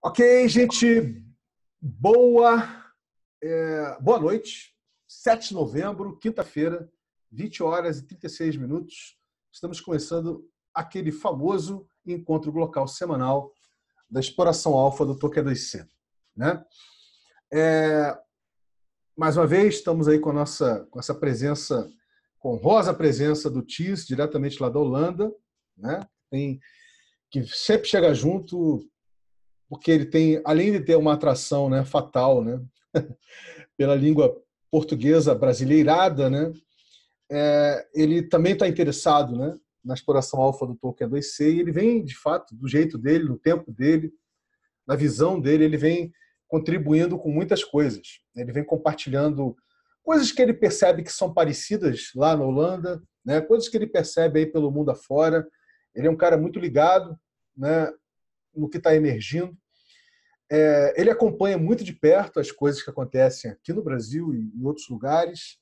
Ok, gente, boa noite. 7 de novembro, quinta-feira, 20 horas e 36 minutos. Estamos começando aquele famoso encontro local semanal da exploração alfa do Token 2C. Né? Mais uma vez, estamos aí com essa presença, com honrosa presença do Tis, diretamente lá da Holanda, né? Que sempre chega junto, porque ele tem, além de ter uma atração, né, fatal, né, pela língua portuguesa brasileirada, né, ele também está interessado, né, na exploração alfa do Tolkien 2C, e ele vem, de fato, do jeito dele, no tempo dele, na visão dele, ele vem contribuindo com muitas coisas. Ele vem compartilhando coisas que ele percebe que são parecidas lá na Holanda, né, coisas que ele percebe aí pelo mundo afora. Ele é um cara muito ligado, né, no que está emergindo. Ele acompanha muito de perto as coisas que acontecem aqui no Brasil e em outros lugares.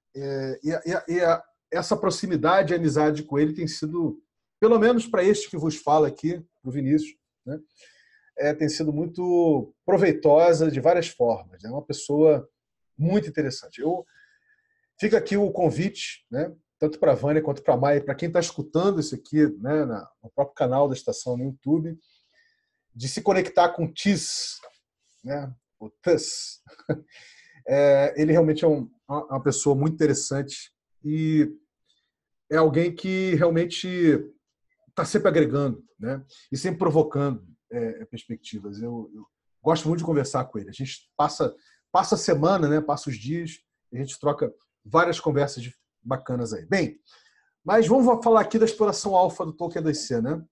Essa proximidade e amizade com ele tem sido, pelo menos para este que vos fala aqui, para o Vinícius, né, tem sido muito proveitosa de várias formas. É uma pessoa muito interessante. Fica aqui o convite, né, tanto para a Vânia quanto para a Maia, para quem está escutando isso aqui, né, no próprio canal da estação no YouTube, de se conectar com o TIS, né? O TIS. Ele realmente é uma pessoa muito interessante e é alguém que realmente está sempre agregando, né? E sempre provocando perspectivas. Eu gosto muito de conversar com ele. A gente passa a semana, né? Passa os dias, a gente troca várias conversas bacanas aí. Bem, mas vamos falar aqui da exploração alfa do Tolkien 2C, né?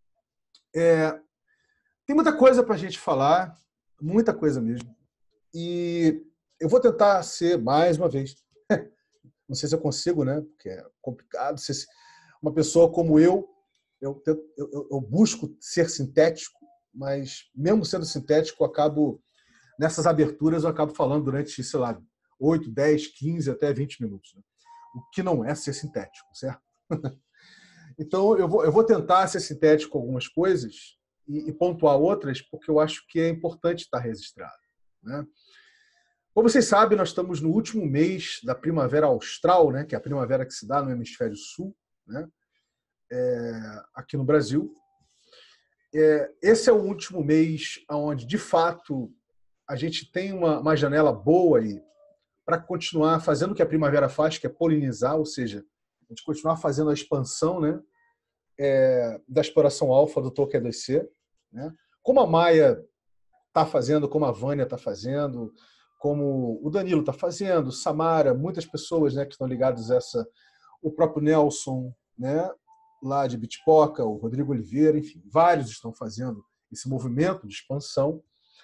Tem muita coisa para a gente falar, muita coisa mesmo. E eu vou tentar ser, mais uma vez, não sei se eu consigo, né? Porque é complicado. Uma pessoa como eu busco ser sintético, mas mesmo sendo sintético, nessas aberturas, eu acabo falando durante, sei lá, 8, 10, 15, até 20 minutos. Né? O que não é ser sintético, certo? Então, eu vou tentar ser sintético com algumas coisas e pontuar outras, porque eu acho que é importante estar registrado. Né? Como vocês sabem, nós estamos no último mês da primavera austral, né, que é a primavera que se dá no hemisfério sul, né, aqui no Brasil. Esse é o último mês onde, de fato, a gente tem uma janela boa para continuar fazendo o que a primavera faz, que é polinizar, ou seja, a gente continuar fazendo a expansão, né, da exploração alfa do Tolkien 2C, né, como a Maia está fazendo, como a Vânia está fazendo, como o Danilo está fazendo, Samara, muitas pessoas, né, que estão ligadas a o próprio Nelson, né, lá de Bitpoca, o Rodrigo Oliveira, enfim, vários estão fazendo esse movimento de expansão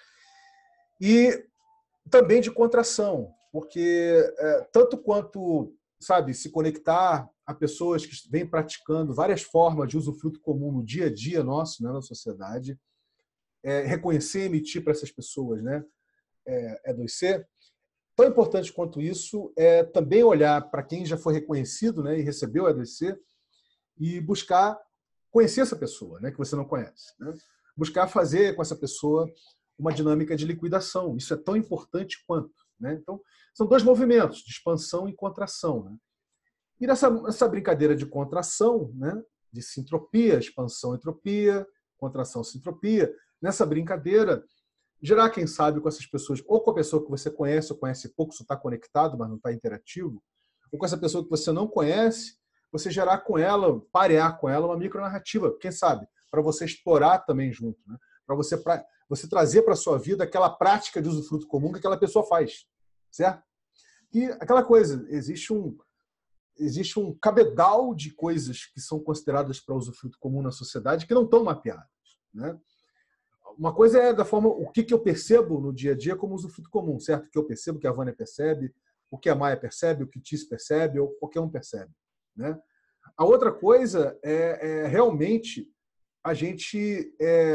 e também de contração, porque tanto quanto, sabe, se conectar a pessoas que vêm praticando várias formas de usufruto comum no dia a dia nosso, né, na sociedade, reconhecer e emitir para essas pessoas, né, E2C, tão importante quanto isso é também olhar para quem já foi reconhecido, né, e recebeu a E2C e buscar conhecer essa pessoa, né, que você não conhece. Né? Buscar fazer com essa pessoa uma dinâmica de liquidação. Isso é tão importante quanto. Né? Então, são dois movimentos, de expansão e contração. Né? E nessa brincadeira de contração, né, de sintropia, expansão, entropia, contração, sintropia, nessa brincadeira, gerar, quem sabe, com essas pessoas, ou com a pessoa que você conhece ou conhece pouco, só está conectado, mas não está interativo, ou com essa pessoa que você não conhece, você gerar com ela, parear com ela uma micronarrativa, quem sabe, para você explorar também junto, né? Para você trazer para a sua vida aquela prática de usufruto comum que aquela pessoa faz, certo? E aquela coisa, existe um cabedal de coisas que são consideradas para usufruto comum na sociedade que não estão mapeadas, né? Uma coisa é da forma, o que eu percebo no dia a dia como usufruto comum, certo? O que eu percebo, o que a Vânia percebe, o que a Maia percebe, o que o Tis percebe, ou qualquer um percebe. Né? A outra coisa é realmente a gente,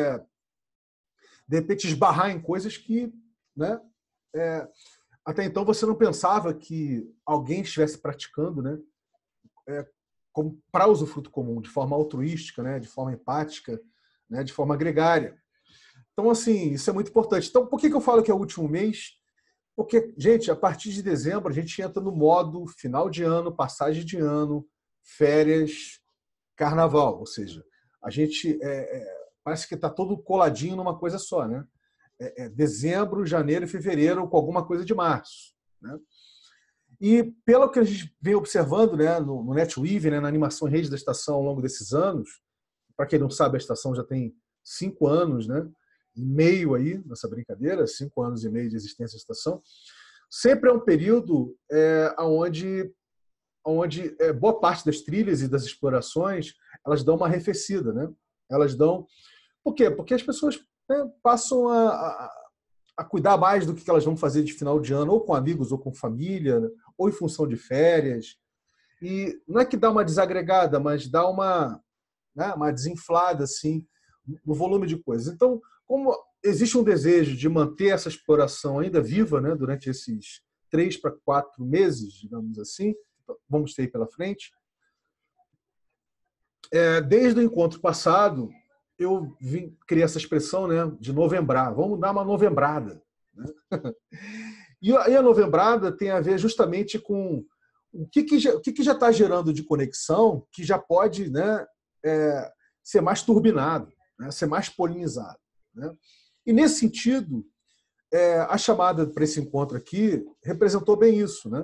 de repente, esbarrar em coisas que, né, até então você não pensava que alguém estivesse praticando, né, como para usufruto comum, de forma altruística, né, de forma empática, né, de forma gregária. Então, assim, isso é muito importante. Então, por que eu falo que é o último mês? Porque, gente, a partir de dezembro, a gente entra no modo final de ano, passagem de ano, férias, carnaval. Ou seja, a gente parece que está todo coladinho numa coisa só, né? Dezembro, janeiro e fevereiro, com alguma coisa de março, né? E pelo que a gente vem observando, né, no NetWeave, né, na animação em rede da estação ao longo desses anos, para quem não sabe, a estação já tem 5 anos, né, e meio aí nessa brincadeira, 5 anos e meio de existência da estação, sempre é um período onde boa parte das trilhas e das explorações elas dão uma arrefecida, né? Elas dão. Por quê? Porque as pessoas, né, passam a cuidar mais do que elas vão fazer de final de ano, ou com amigos, ou com família, ou em função de férias. E não é que dá uma desagregada, mas dá uma desinflada assim, no volume de coisas. Então, como existe um desejo de manter essa exploração ainda viva, né, durante esses 3 para 4 meses, digamos assim, vamos ter aí pela frente, desde o encontro passado, eu criei essa expressão, né, de novembrar. Vamos dar uma novembrada, né? E a novembrada tem a ver justamente com o que já está gerando de conexão que já pode, né, ser mais turbinado, né, ser mais polinizado, né? E, nesse sentido, a chamada para esse encontro aqui representou bem isso, né?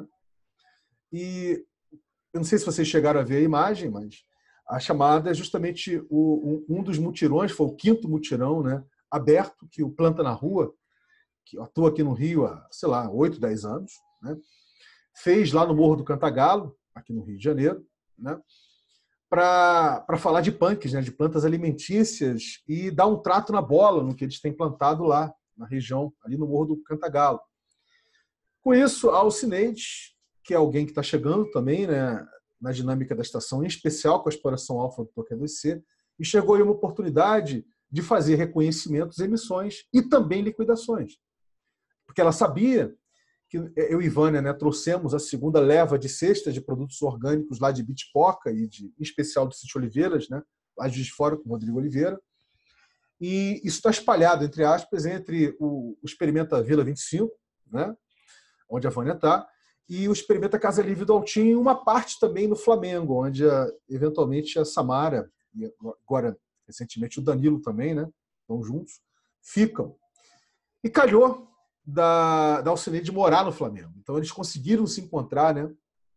E eu não sei se vocês chegaram a ver a imagem, mas a chamada é justamente um dos mutirões, foi o 5º mutirão, né, aberto, que o Planta na Rua, que atua aqui no Rio há, sei lá, 8, 10 anos, né, fez lá no Morro do Cantagalo, aqui no Rio de Janeiro, né, para falar de punks, né, de plantas alimentícias e dar um trato na bola no que eles têm plantado lá, na região, ali no Morro do Cantagalo. Com isso, a Alcineide, que é alguém que está chegando também, né, na dinâmica da estação, em especial com a exploração alfa do Torque 2C, enxergou aí uma oportunidade de fazer reconhecimentos, emissões e também liquidações. Porque ela sabia que eu e Vânia, né, trouxemos a segunda leva de cestas de produtos orgânicos lá de Bitpoca e em especial do Sítio Oliveiras, né, lá de Juiz de Fora, com o Rodrigo Oliveira. E isso está espalhado, entre aspas, entre o Experimenta Vila 25, né, onde a Vânia está, e o Experimenta Casa Livre do Altinho, e uma parte também no Flamengo, onde eventualmente a Samara, e agora recentemente o Danilo também, né, estão juntos, ficam. E calhou da Alcineide morar no Flamengo. Então eles conseguiram se encontrar, né,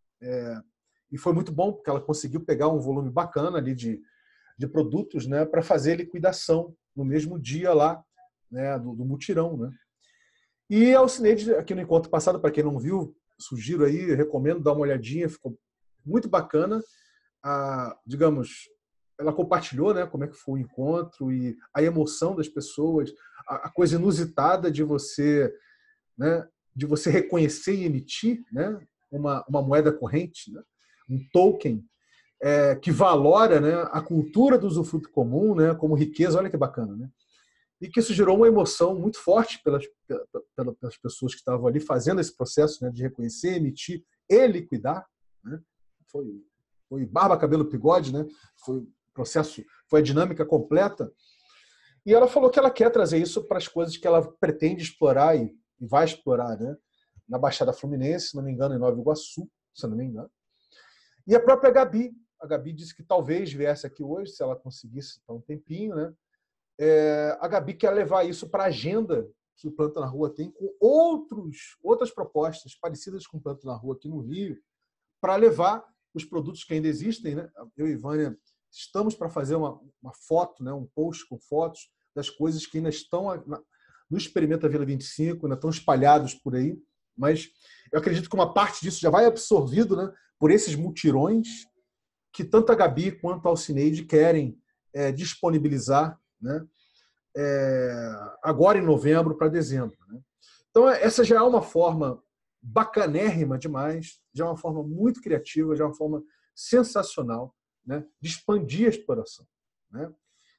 e foi muito bom, porque ela conseguiu pegar um volume bacana ali de produtos, né, para fazer liquidação no mesmo dia lá, né, do mutirão, né. E a Alcineide, aqui no encontro passado, para quem não viu, sugiro aí, recomendo dar uma olhadinha, ficou muito bacana. Digamos, ela compartilhou, né, como é que foi o encontro e a emoção das pessoas, a coisa inusitada de você, né, de você reconhecer e emitir, né, uma moeda corrente, né, um token que valora, né, a cultura do usufruto comum, né, como riqueza. Olha que bacana, né? E que isso gerou uma emoção muito forte pelas pessoas que estavam ali fazendo esse processo, né, de reconhecer, emitir e liquidar, né? Foi barba, cabelo, bigode, né? Foi o processo, foi a dinâmica completa. E ela falou que ela quer trazer isso para as coisas que ela pretende explorar e vai explorar, né? Na Baixada Fluminense, se não me engano, em Nova Iguaçu, se não me engano. E a própria Gabi, disse que talvez viesse aqui hoje, se ela conseguisse dar um tempinho, né? A Gabi quer levar isso para a agenda que o Planta na Rua tem com outras propostas parecidas com o Planta na Rua aqui no Rio, para levar os produtos que ainda existem, né? Eu e Vânia estamos para fazer uma foto, né? Um post com fotos das coisas que ainda estão no Experimenta Vila 25, ainda estão espalhados por aí, mas eu acredito que uma parte disso já vai absorvido, né, por esses mutirões que tanto a Gabi quanto a Alcineide querem disponibilizar, né, agora em novembro para dezembro, né? Então, essa já é uma forma bacanérrima demais, já é uma forma muito criativa, já é uma forma sensacional, né, de expandir a exploração, né?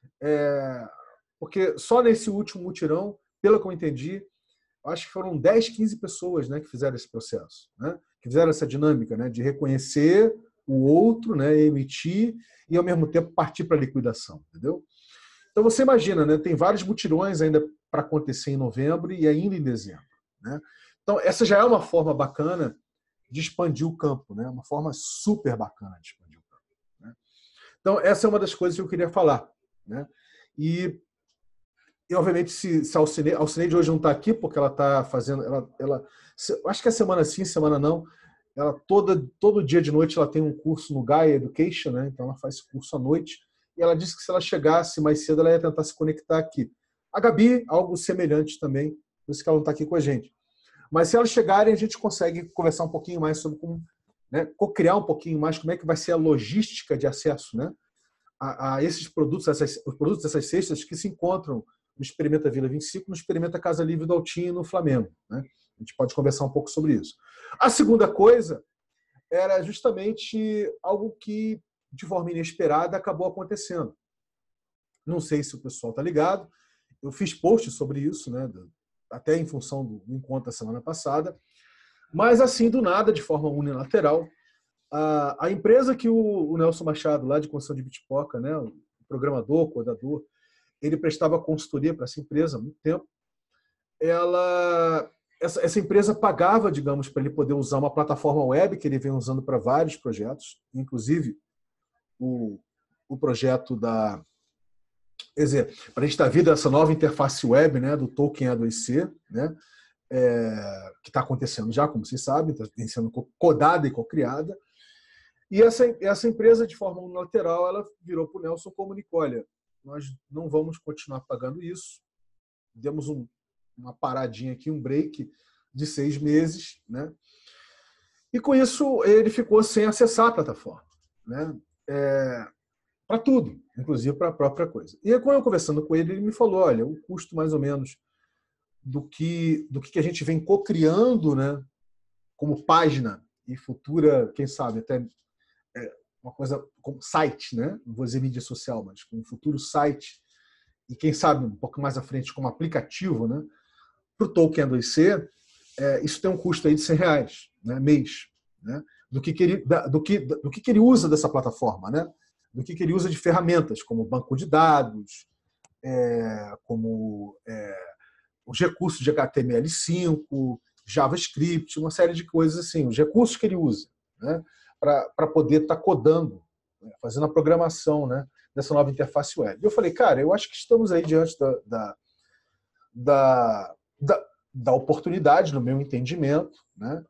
Porque só nesse último mutirão, pelo que eu entendi, acho que foram 10, 15 pessoas, né, que fizeram esse processo, né, que fizeram essa dinâmica, né, de reconhecer o outro, né, emitir e, ao mesmo tempo, partir para a liquidação, entendeu? Então você imagina, né? Tem vários mutirões ainda para acontecer em novembro e ainda em dezembro, né? Então essa já é uma forma bacana de expandir o campo, né? Uma forma super bacana de expandir o campo, né? Então essa é uma das coisas que eu queria falar, né? E obviamente, se a Alcineide hoje não está aqui, porque ela está fazendo. Acho que é semana sim, semana não. Ela todo dia de noite ela tem um curso no Gaia Education, né? Então ela faz esse curso à noite. E ela disse que se ela chegasse mais cedo, ela ia tentar se conectar aqui. A Gabi, algo semelhante também, por isso que ela não está aqui com a gente. Mas se elas chegarem, a gente consegue conversar um pouquinho mais sobre como, né, co-criar um pouquinho mais como é que vai ser a logística de acesso, né, a esses produtos, os produtos dessas cestas que se encontram no Experimenta Vila 25, no Experimenta Casa Livre do Altinho e no Flamengo, né? A gente pode conversar um pouco sobre isso. A segunda coisa era justamente algo que, de forma inesperada, acabou acontecendo. Não sei se o pessoal está ligado, eu fiz post sobre isso, né? Até em função do encontro da semana passada, mas assim, do nada, de forma unilateral, a empresa que o Nelson Machado, lá de construção de Bitpoca, né, o programador, codador, ele prestava consultoria para essa empresa há muito tempo. Essa empresa pagava, digamos, para ele poder usar uma plataforma web que ele vem usando para vários projetos, inclusive o projeto da... Quer dizer, para a gente dar vida a essa nova interface web, né, do Token A2C, né, que está acontecendo já, como vocês sabem, está sendo codada e co-criada. E essa empresa, de forma unilateral, ela virou para o Nelson e comunicou: olha, nós não vamos continuar pagando isso. Demos uma paradinha aqui, um break de 6 meses, né? E com isso ele ficou sem acessar a plataforma, né? Para tudo, inclusive para a própria coisa. E aí, quando eu conversando com ele, ele me falou: olha, o custo mais ou menos do que a gente vem co-criando, né, como página e futura, quem sabe, até uma coisa como site, né? Não vou dizer mídia social, mas como um futuro site, e quem sabe um pouco mais à frente como aplicativo, né, para o Token A2C, isso tem um custo aí de R$100, né, mês, né, do que ele usa dessa plataforma, né, do que ele usa de ferramentas, como banco de dados, como os recursos de HTML5, JavaScript, uma série de coisas assim, os recursos que ele usa, né, para poder estar codando, né, fazendo a programação, né, dessa nova interface web. E eu falei: cara, eu acho que estamos aí diante da oportunidade, no meu entendimento, né,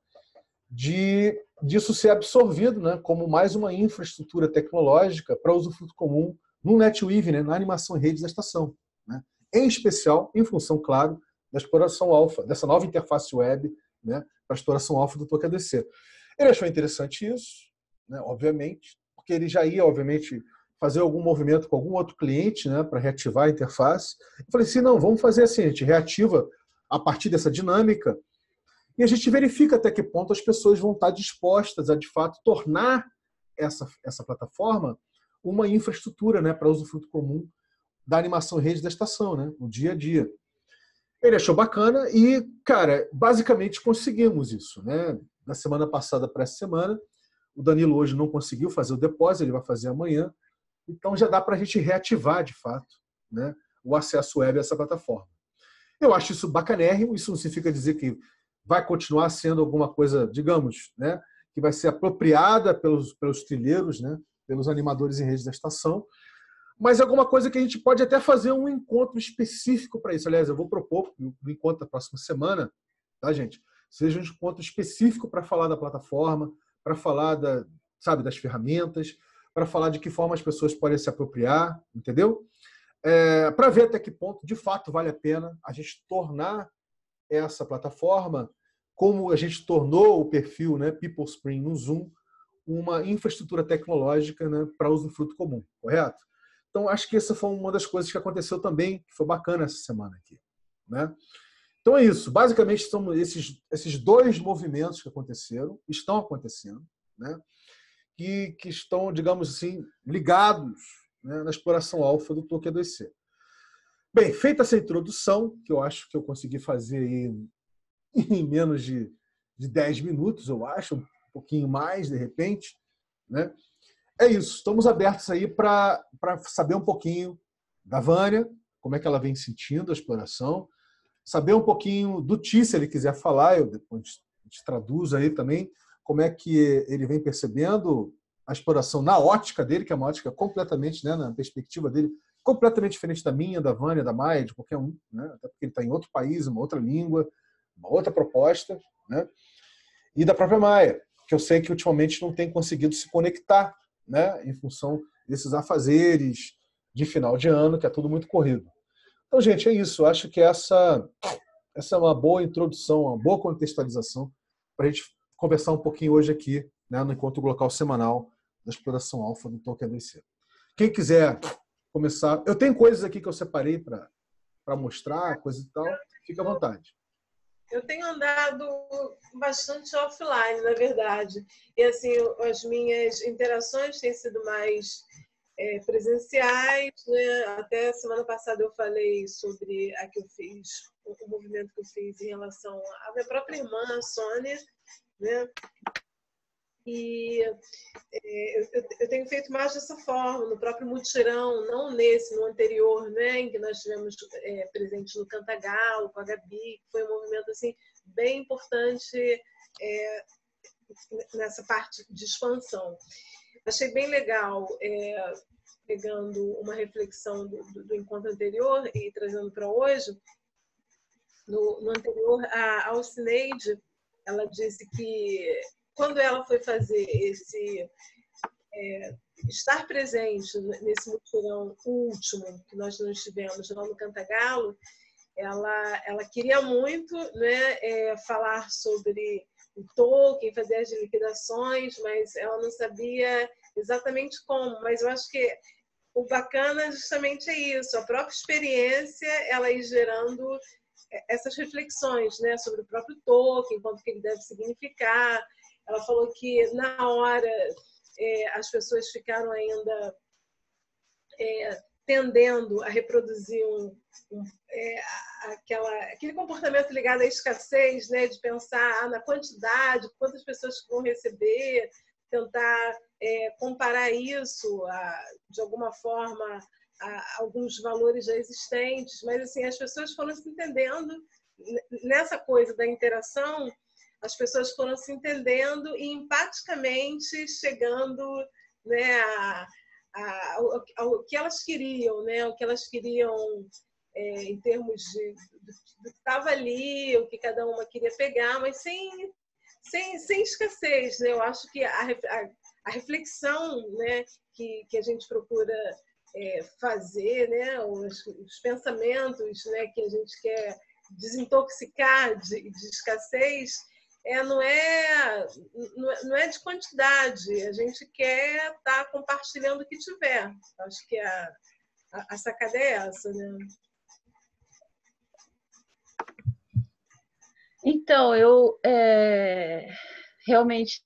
disso ser absorvido, né, como mais uma infraestrutura tecnológica para usufruto comum no NetWeave, né, na animação em rede da estação, né, em especial, em função, claro, da exploração alfa, dessa nova interface web, né, para a exploração alfa do Token A2C. Ele achou interessante isso, né, obviamente, porque ele já ia, obviamente, fazer algum movimento com algum outro cliente, né, para reativar a interface. Eu falei assim: não, vamos fazer assim, a gente reativa a partir dessa dinâmica e a gente verifica até que ponto as pessoas vão estar dispostas a, de fato, tornar essa plataforma uma infraestrutura, né, para usufruto comum da animação em rede da estação, né, no dia a dia. Ele achou bacana e, cara, basicamente conseguimos isso, né? Na semana passada para essa semana, o Danilo hoje não conseguiu fazer o depósito, ele vai fazer amanhã. Então já dá para a gente reativar, de fato, né, o acesso web a essa plataforma. Eu acho isso bacanérrimo, isso não significa dizer que vai continuar sendo alguma coisa, digamos, né, que vai ser apropriada pelos trilheiros, né, pelos animadores em rede da estação, mas é alguma coisa que a gente pode até fazer um encontro específico para isso. Aliás, eu vou propor no encontro da próxima semana, tá, gente? Seja um encontro específico para falar da plataforma, para falar das ferramentas, para falar de que forma as pessoas podem se apropriar, entendeu? Para ver até que ponto, de fato, vale a pena a gente tornar essa plataforma, como a gente tornou o perfil, né, People Spring no Zoom, uma infraestrutura tecnológica, né, para usufruto comum, correto? Então, acho que essa foi uma das coisas que aconteceu também, que foi bacana essa semana aqui, né? Então é isso. Basicamente, são esses dois movimentos que estão acontecendo, né, que estão, digamos assim, ligados, né, na exploração alfa do Token A2C. Bem, feita essa introdução, que eu acho que eu consegui fazer em menos de 10 minutos, eu acho, um pouquinho mais, de repente, né? É isso. Estamos abertos aí para saber um pouquinho da Vânia, como é que ela vem sentindo a exploração, saber um pouquinho do Ti, se ele quiser falar, eu depois te traduzo aí também, como é que ele vem percebendo a exploração na ótica dele, que é uma ótica completamente, né, na perspectiva dele, completamente diferente da minha, da Vânia, da Maia, de qualquer um, né, até porque ele está em outro país, uma outra língua, uma outra proposta, né, e da própria Maia, que eu sei que ultimamente não tem conseguido se conectar, né, em função desses afazeres de final de ano, que é tudo muito corrido. Então, gente, é isso. Eu acho que essa é uma boa introdução, uma boa contextualização para a gente conversar um pouquinho hoje aqui, né, no encontro local semanal da exploração alfa do Tolkien 2C. Quem quiser começar, eu tenho coisas aqui que eu separei para mostrar, coisa e tal, fica à vontade. Eu tenho andado bastante offline, na verdade. E assim, as minhas interações têm sido mais presenciais, né? Até semana passada eu falei sobre a que eu fiz, o movimento que eu fiz em relação à minha própria irmã, a Sônia, né? E eu tenho feito mais dessa forma, no próprio mutirão, não nesse, no anterior, né, em que nós tivemos presente no Cantagalo, com a Gabi, que foi um movimento assim, bem importante nessa parte de expansão. Achei bem legal, pegando uma reflexão do encontro anterior e trazendo para hoje. No anterior, a Alcineide, ela disse que quando ela foi fazer esse estar presente nesse mutirão último que nós não estivemos lá no Cantagalo, ela queria muito, né, falar sobre o Tolkien, fazer as liquidações, mas ela não sabia exatamente como. Mas eu acho que o bacana justamente é isso, a própria experiência, ela ir gerando essas reflexões, né, sobre o próprio Tolkien, quanto que ele deve significar. Ela falou que na hora as pessoas ficaram ainda tendendo a reproduzir aquele comportamento ligado à escassez, né, de pensar na quantidade, quantas pessoas vão receber, tentar comparar isso de alguma forma a alguns valores já existentes, mas assim as pessoas foram se entendendo nessa coisa da interação, as pessoas foram se entendendo e empaticamente chegando, né, ao que elas queriam, né, o que elas queriam em termos do que estava ali, o que cada uma queria pegar, mas sem escassez, né? Eu acho que a reflexão, né, que a gente procura fazer, né, os pensamentos, né, que a gente quer desintoxicar de escassez, não é de quantidade, a gente quer estar compartilhando o que tiver. Acho que a sacada é essa, né? Então, eu realmente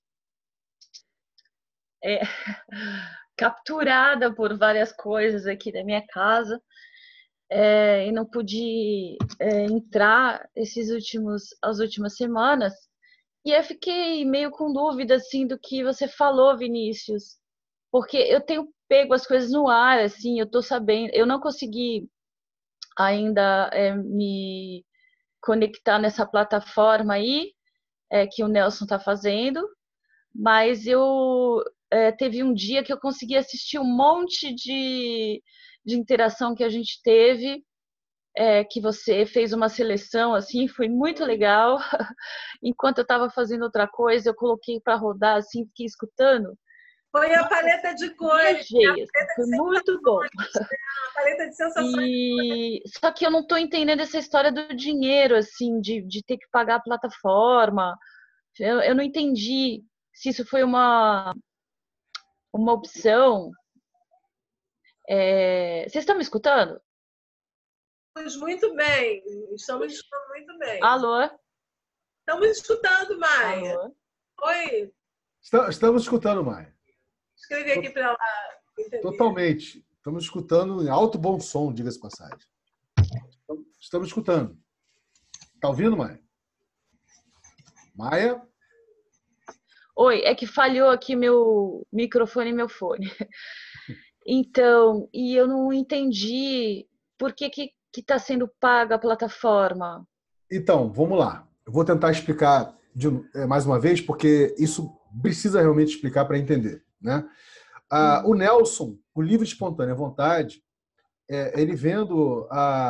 capturada por várias coisas aqui da minha casa e não pude entrar as últimas semanas. E eu fiquei meio com dúvida, assim, do que você falou, Vinícius, porque eu tenho pego as coisas no ar, assim, eu tô sabendo, eu não consegui ainda me conectar nessa plataforma aí que o Nelson está fazendo, mas eu teve um dia que eu consegui assistir um monte de interação que a gente teve, que você fez uma seleção, assim, foi muito legal. Enquanto eu estava fazendo outra coisa, eu coloquei para rodar, assim, fiquei escutando. Foi a paleta de cores. Foi muito bom. A paleta de sensações. Só que eu não estou entendendo essa história do dinheiro, assim, de ter que pagar a plataforma. Eu não entendi se isso foi uma opção. Vocês estão me escutando? Estamos muito bem. Estamos escutando muito bem. Alô? Estamos escutando, Maia. Alô? Oi? Estamos escutando, Maia. Escrevi aqui para ela entender. Totalmente. Estamos escutando em alto bom som, diga-se passagem. Estamos escutando. Está ouvindo, Maia? Maia? Oi, é que falhou aqui meu microfone e meu fone. Então, e eu não entendi por que está sendo paga a plataforma. Então, vamos lá. Eu vou tentar explicar mais uma vez, porque isso precisa realmente explicar para entender, né? O Nelson, o livro de espontânea vontade, ele vendo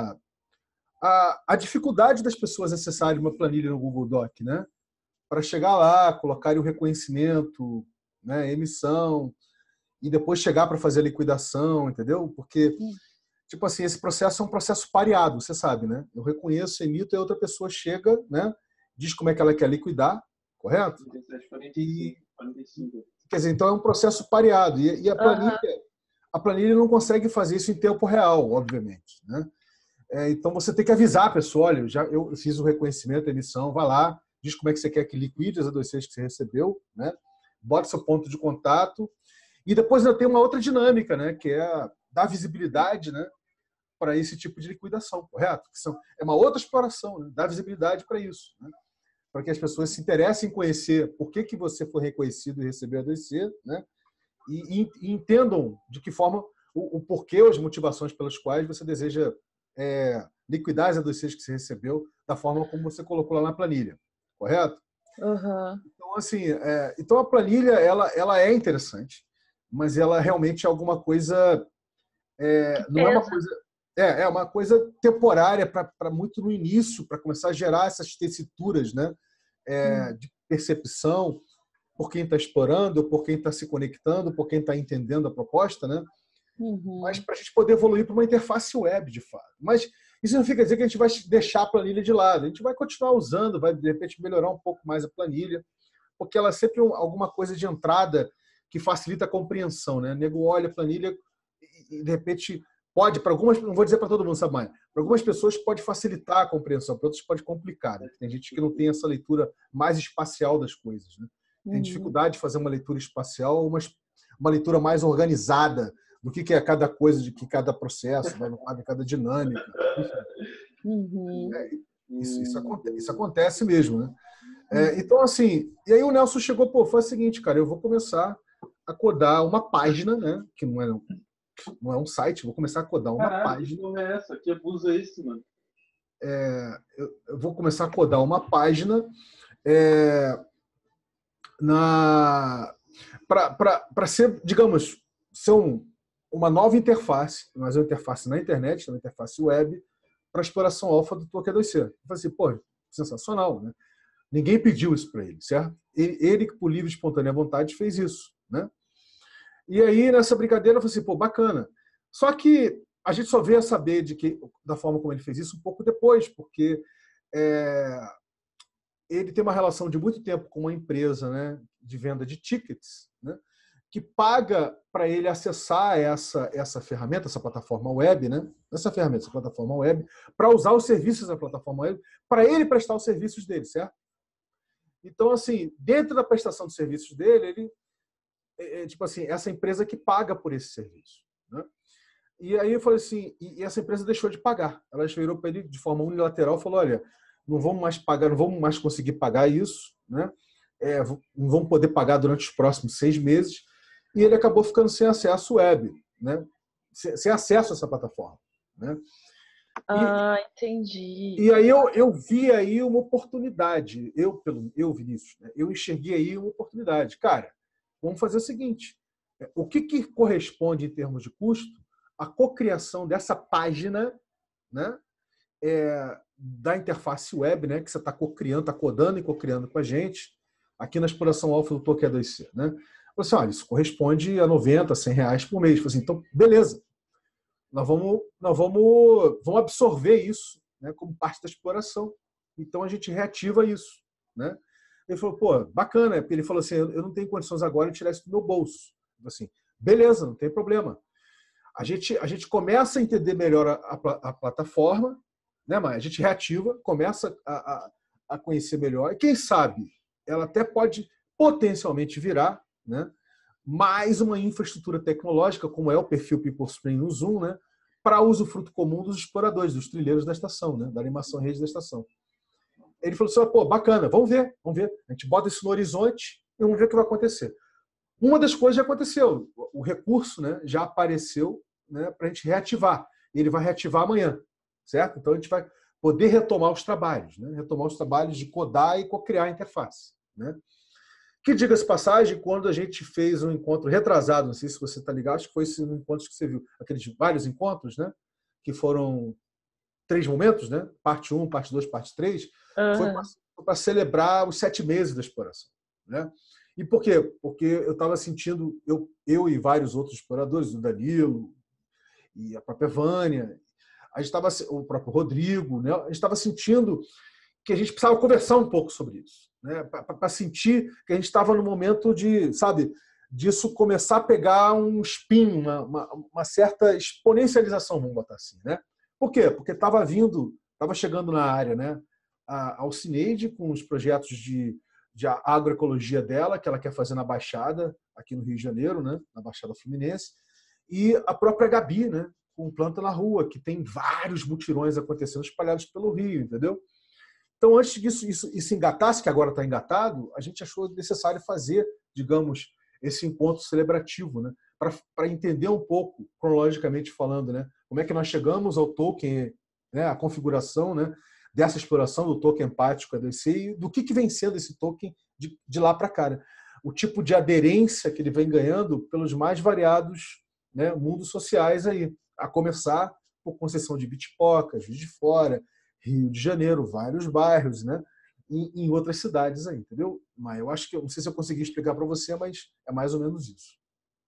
a dificuldade das pessoas acessarem uma planilha no Google Doc, né? Para chegar lá, colocarem o reconhecimento, né, emissão, e depois chegar para fazer a liquidação, entendeu? Porque, tipo assim, esse processo é um processo pareado, você sabe, né? Eu reconheço, emito, e a outra pessoa chega, né? Diz como é que ela quer liquidar, correto? 37, E, 45. quer dizer, então é um processo pareado. E a planilha não consegue fazer isso em tempo real, obviamente, né? Então você tem que avisar a pessoa, olha, eu fiz o reconhecimento, a emissão, vai lá, diz como é que você quer que liquide as adoções que você recebeu, né? Bota seu ponto de contato. E depois ainda tem uma outra dinâmica, né? Que é dar visibilidade, né, para esse tipo de liquidação, correto? É uma outra exploração, né? Dar visibilidade para isso, né? Para que as pessoas se interessem em conhecer por que você foi reconhecido e recebeu a adoção, né? E entendam de que forma, o porquê, as motivações pelas quais você deseja liquidar as adoções que você recebeu da forma como você colocou lá na planilha, correto? Então, assim, então a planilha ela é interessante, mas ela realmente é alguma coisa, não é uma coisa, é uma coisa temporária para muito no início, para começar a gerar essas tessituras, né, de percepção por quem está explorando, por quem está se conectando, por quem está entendendo a proposta, né? Mas para a gente poder evoluir para uma interface web, de fato. Mas isso não fica dizer que a gente vai deixar a planilha de lado. A gente vai continuar usando, vai, de repente, melhorar um pouco mais a planilha, porque ela é sempre alguma coisa de entrada que facilita a compreensão, né? O nego olha a planilha e, de repente, pode, para algumas, não vou dizer para todo mundo, sabe, mas para algumas pessoas pode facilitar a compreensão, para outras pode complicar, né? Tem gente que não tem essa leitura mais espacial das coisas, né? Tem dificuldade de fazer uma leitura espacial, uma leitura mais organizada do que é cada coisa, de que cada processo, de cada dinâmica. Isso acontece mesmo, né? Então, assim, e aí o Nelson chegou, foi o seguinte, cara, eu vou começar a codar uma página, né? Que não é um site, vou começar a codar uma página. Que é essa? Que abuso é esse, mano? Eu vou começar a codar uma página para ser, digamos, uma nova interface, mas uma interface na internet, uma interface web, para exploração alfa do Toque 2C. Eu falei assim, pô, sensacional, né? Ninguém pediu isso para ele, certo? Ele, por livre e espontânea vontade, fez isso, né? E aí, nessa brincadeira, eu falei assim, pô, bacana. Só que a gente só veio a saber da forma como ele fez isso um pouco depois, porque ele tem uma relação de muito tempo com uma empresa, né, de venda de tickets, né, que paga para ele acessar essa ferramenta, essa plataforma web, né, essa plataforma web, para usar os serviços da plataforma web, para ele prestar os serviços dele, certo? Então, assim, dentro da prestação de serviços dele, tipo assim, essa empresa que paga por esse serviço, né? E aí eu falei assim, e essa empresa deixou de pagar. Ela virou para ele de forma unilateral e falou, olha, não vamos mais pagar, não vamos mais conseguir pagar isso, né? Não vamos poder pagar durante os próximos 6 meses. E ele acabou ficando sem acesso web, né? Sem acesso a essa plataforma, né? Entendi. E aí eu vi aí uma oportunidade. Eu Vinícius, né? Eu enxerguei aí uma oportunidade. Cara, vamos fazer o seguinte: o que corresponde em termos de custo à cocriação dessa página, né? Da interface web, né? Que você está cocriando, está codando e cocriando com a gente aqui na exploração alfa do Toque 2C, né? Assim, olha, isso corresponde a 90, 100 reais por mês. Assim, então, beleza. Nós vamos absorver isso, né, como parte da exploração. Então, a gente reativa isso, né? Ele falou, pô, bacana. Ele falou assim, eu não tenho condições agora de tirar isso do meu bolso. Assim, beleza, não tem problema. A gente começa a entender melhor a plataforma, né, mas a gente reativa, começa a conhecer melhor. E quem sabe, ela até pode potencialmente virar, né, mais uma infraestrutura tecnológica, como é o perfil PeopleSpring no Zoom, né, para uso fruto comum dos exploradores, dos trilheiros da estação, né, da animação rede da estação. Ele falou assim, pô, bacana, vamos ver. A gente bota isso no horizonte e vamos ver o que vai acontecer. uma das coisas já aconteceu. O recurso, né, já apareceu, né, para a gente reativar. Ele vai reativar amanhã, certo? Então, a gente vai poder retomar os trabalhos, né? Retomar os trabalhos de codar e co-criar a interface, né? Que, diga-se de passagem, quando a gente fez um encontro retrasado, não sei se você está ligado, acho que foi esse encontro que você viu, aqueles vários encontros, né? Que foram 3 momentos, né? Parte 1, parte 2, parte 3, foi para celebrar os 7 meses da exploração, né? E por quê? Porque eu estava sentindo, eu e vários outros exploradores, o Danilo e a própria Vânia, a gente estava, o próprio Rodrigo, né? A gente estava sentindo que a gente precisava conversar um pouco sobre isso, né? Para sentir que a gente estava no momento de, sabe, disso começar a pegar um spin, uma certa exponencialização, vamos botar assim, né? Por quê? Porque estava chegando na área, né, a Alcineide com os projetos de agroecologia dela, que ela quer fazer na Baixada, aqui no Rio de Janeiro, né, na Baixada Fluminense, e a própria Gabi, né, com Planta na Rua, que tem vários mutirões acontecendo espalhados pelo Rio, entendeu? Então, antes disso isso engatasse, que agora está engatado, a gente achou necessário fazer, digamos, esse encontro celebrativo, né, para entender um pouco, cronologicamente falando, né, como é que nós chegamos ao token, né, a configuração, né, dessa exploração do token empático ADC e do que vem sendo esse token de lá para cá. Né? O tipo de aderência que ele vem ganhando pelos mais variados, né, mundos sociais aí, a começar por Conceição de Bitipoca, Juiz de Fora, Rio de Janeiro, vários bairros, né, em outras cidades aí, entendeu? Mas eu acho que, não sei se eu consegui explicar para você, mas é mais ou menos isso.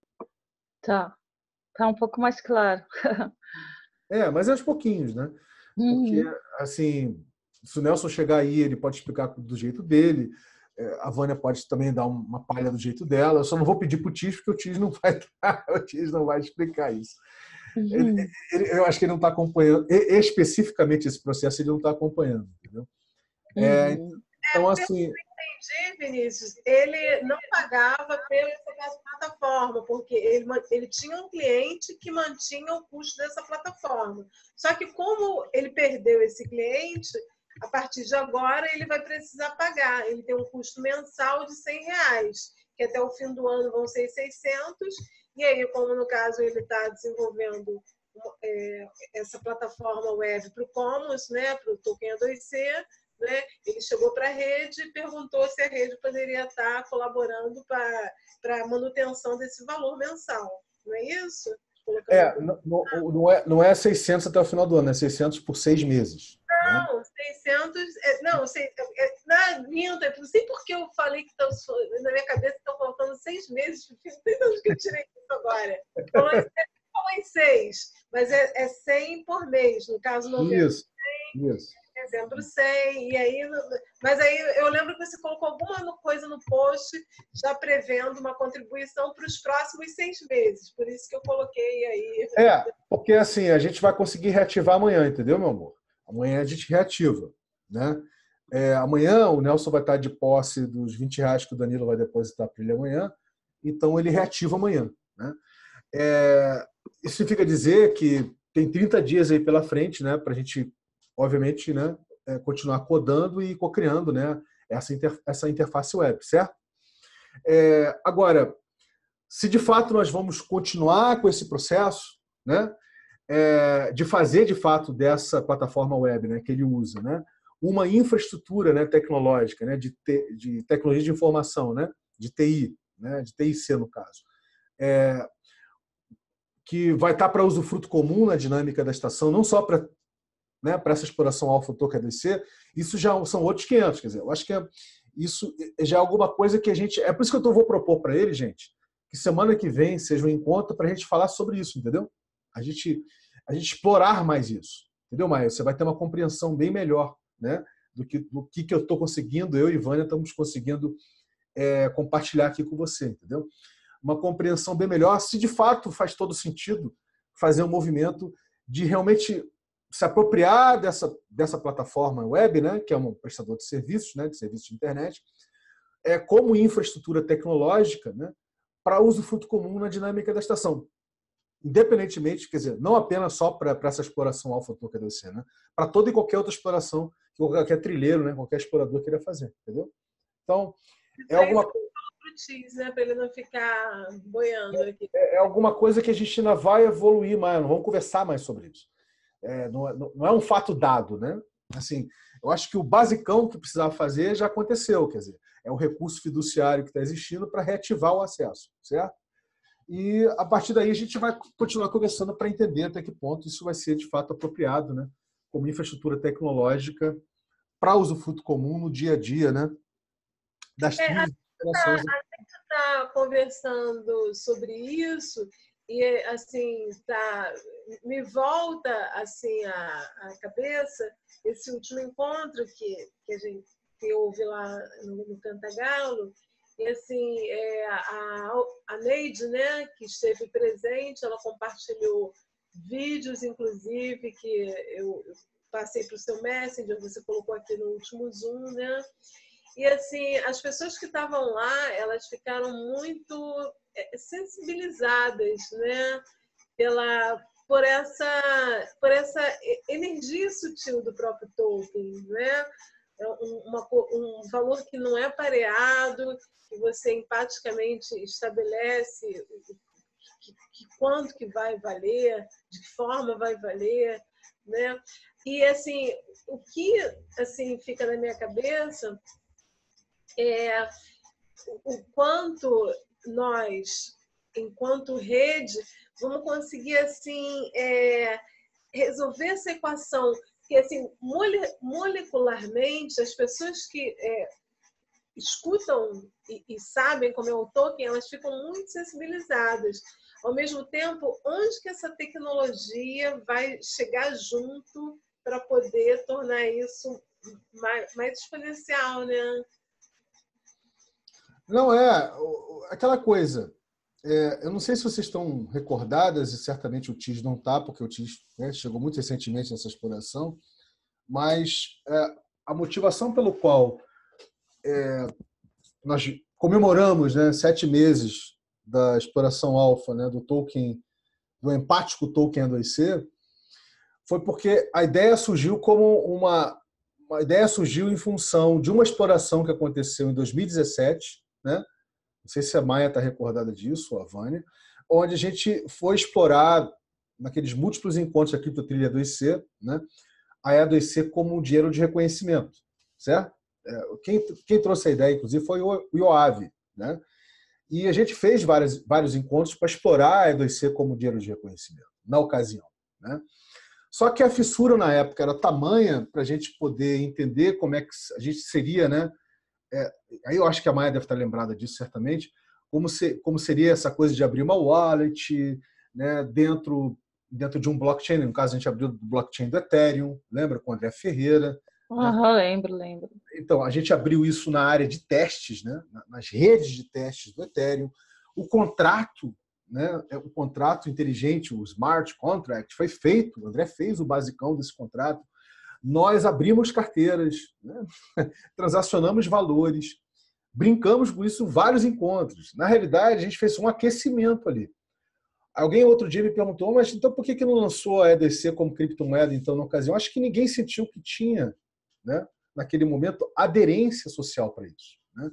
Tá um pouco mais claro. Mas é aos pouquinhos, né? Porque, assim, se o Nelson chegar aí, ele pode explicar do jeito dele, a Vânia pode também dar uma palha do jeito dela. Eu só não vou pedir para o Tis, porque o Tis não vai o Tis não vai explicar isso. Eu acho que ele não está acompanhando, especificamente esse processo, ele não está acompanhando, entendeu? Então, assim... Entendi, Vinícius. Ele não pagava pela plataforma, porque ele tinha um cliente que mantinha o custo dessa plataforma. Só que como ele perdeu esse cliente, a partir de agora ele vai precisar pagar. Ele tem um custo mensal de R$100, que até o fim do ano vão ser 600. E aí, como no caso ele está desenvolvendo essa plataforma web para o Commons, né, para o Token A2C, né? Ele chegou para a rede e perguntou se a rede poderia estar colaborando para a manutenção desse valor mensal. Não é isso? Não é 600 até o final do ano, é 600 por 6 meses. Não, 600... Não minto, não sei porque eu falei que na minha cabeça estão faltando 6 meses. Não sei de onde que eu tirei isso agora. Falou em 6, mas é 100 por mês. No caso, novembro, isso. dezembro 100, e aí, mas aí eu lembro que você colocou alguma coisa no post já prevendo uma contribuição para os próximos 6 meses, por isso que eu coloquei aí. Porque assim, a gente vai conseguir reativar amanhã, entendeu, meu amor? Amanhã a gente reativa, né? Amanhã o Nelson vai estar de posse dos R$20 que o Danilo vai depositar para ele amanhã, então ele reativa amanhã, né? Isso significa dizer que tem 30 dias aí pela frente, né, para a gente, obviamente, né, continuar codando e co-criando, né, essa interface web, certo? Agora, se de fato nós vamos continuar com esse processo, né, de fazer de fato dessa plataforma web, né, que ele usa, né, uma infraestrutura, né, tecnológica, né, de tecnologia de informação, né, de TI, né, de TIC no caso, que vai estar para usufruto comum na dinâmica da estação, não só para, né, para essa exploração alfa token ADC, isso já são outros 500. Quer dizer, eu acho que isso já é alguma coisa que a gente... É por isso que eu vou propor para ele, gente, que semana que vem seja um encontro para a gente falar sobre isso, entendeu? A gente explorar mais isso, entendeu, Maia? Você vai ter uma compreensão bem melhor, né, do que eu estou conseguindo, eu e Vânia estamos conseguindo compartilhar aqui com você, entendeu? Uma compreensão bem melhor, se de fato faz todo sentido fazer um movimento de realmente se apropriar dessa plataforma web, né, que é um prestador de serviços, né, de serviços de internet, como infraestrutura tecnológica, né, para usufruto comum na dinâmica da estação. Independentemente, quer dizer, não apenas só para essa exploração alfa token ADC, né, para toda e qualquer outra exploração que qualquer trilheiro, né, qualquer explorador queira fazer, entendeu? Então, alguma coisa... Cheese, né? Para ele não ficar boiando aqui. É alguma coisa que a gente ainda vai evoluir mais, não vamos conversar mais sobre isso. Não é um fato dado, né? Assim, eu acho que o basicão que precisava fazer já aconteceu, quer dizer, é o recurso fiduciário que está existindo para reativar o acesso, certo? E a partir daí a gente vai continuar conversando para entender até que ponto isso vai ser de fato apropriado, né? Como infraestrutura tecnológica para usufruto comum no dia a dia, né? Das trilhas a gente está conversando sobre isso e assim me volta assim a cabeça esse último encontro que houve lá no Cantagalo. E assim, a Neide, né, que esteve presente, ela compartilhou vídeos, inclusive, que eu passei para o seu Messenger, você colocou aqui no último Zoom, né? E assim, as pessoas que estavam lá, elas ficaram muito sensibilizadas, né, por essa energia sutil do próprio Tolkien, né? Um valor que não é pareado, que você empaticamente estabelece quanto que vai valer, de que forma vai valer, né? E assim, o que assim fica na minha cabeça é o quanto nós, enquanto rede, vamos conseguir assim resolver essa equação, que assim molecularmente as pessoas que escutam e sabem como é o Tolkien, elas ficam muito sensibilizadas. Ao mesmo tempo, onde que essa tecnologia vai chegar junto para poder tornar isso mais exponencial, né? Não, aquela coisa. Eu não sei se vocês estão recordadas, e certamente o TIS não está, porque o TIS, né, chegou muito recentemente nessa exploração, mas a motivação pelo qual nós comemoramos, né, 7 meses da exploração alfa, né, do Tolkien, do empático Tolkien A2C, foi porque a ideia surgiu como uma ideia surgiu em função de uma exploração que aconteceu em 2017, né? Não sei se a Maia está recordada disso, ou a Vânia, onde a gente foi explorar, naqueles múltiplos encontros da Criptotrilha A2C, né, a A2C como um dinheiro de reconhecimento, certo? Quem trouxe a ideia, inclusive, foi o Yoav, né? E a gente fez vários encontros para explorar a E2C como dinheiro de reconhecimento, na ocasião, né? Só que a fissura na época era tamanha para a gente poder entender como é que a gente seria, né? Aí eu acho que a Maia deve estar lembrada disso, certamente, como seria essa coisa de abrir uma wallet, né, dentro de um blockchain. No caso, a gente abriu o blockchain do Ethereum, lembra? Com o André Ferreira. Uhum, né? Lembro. Então, a gente abriu isso na área de testes, né, nas redes de testes do Ethereum. O contrato, né, o contrato inteligente, o smart contract, foi feito, o André fez o basicão desse contrato. Nós abrimos carteiras, né, transacionamos valores, brincamos com isso em vários encontros. Na realidade, a gente fez um aquecimento ali. Alguém outro dia me perguntou, mas então por que não lançou a EDC como criptomoeda então na ocasião? Acho que ninguém sentiu que tinha, né, naquele momento, aderência social para isso, né?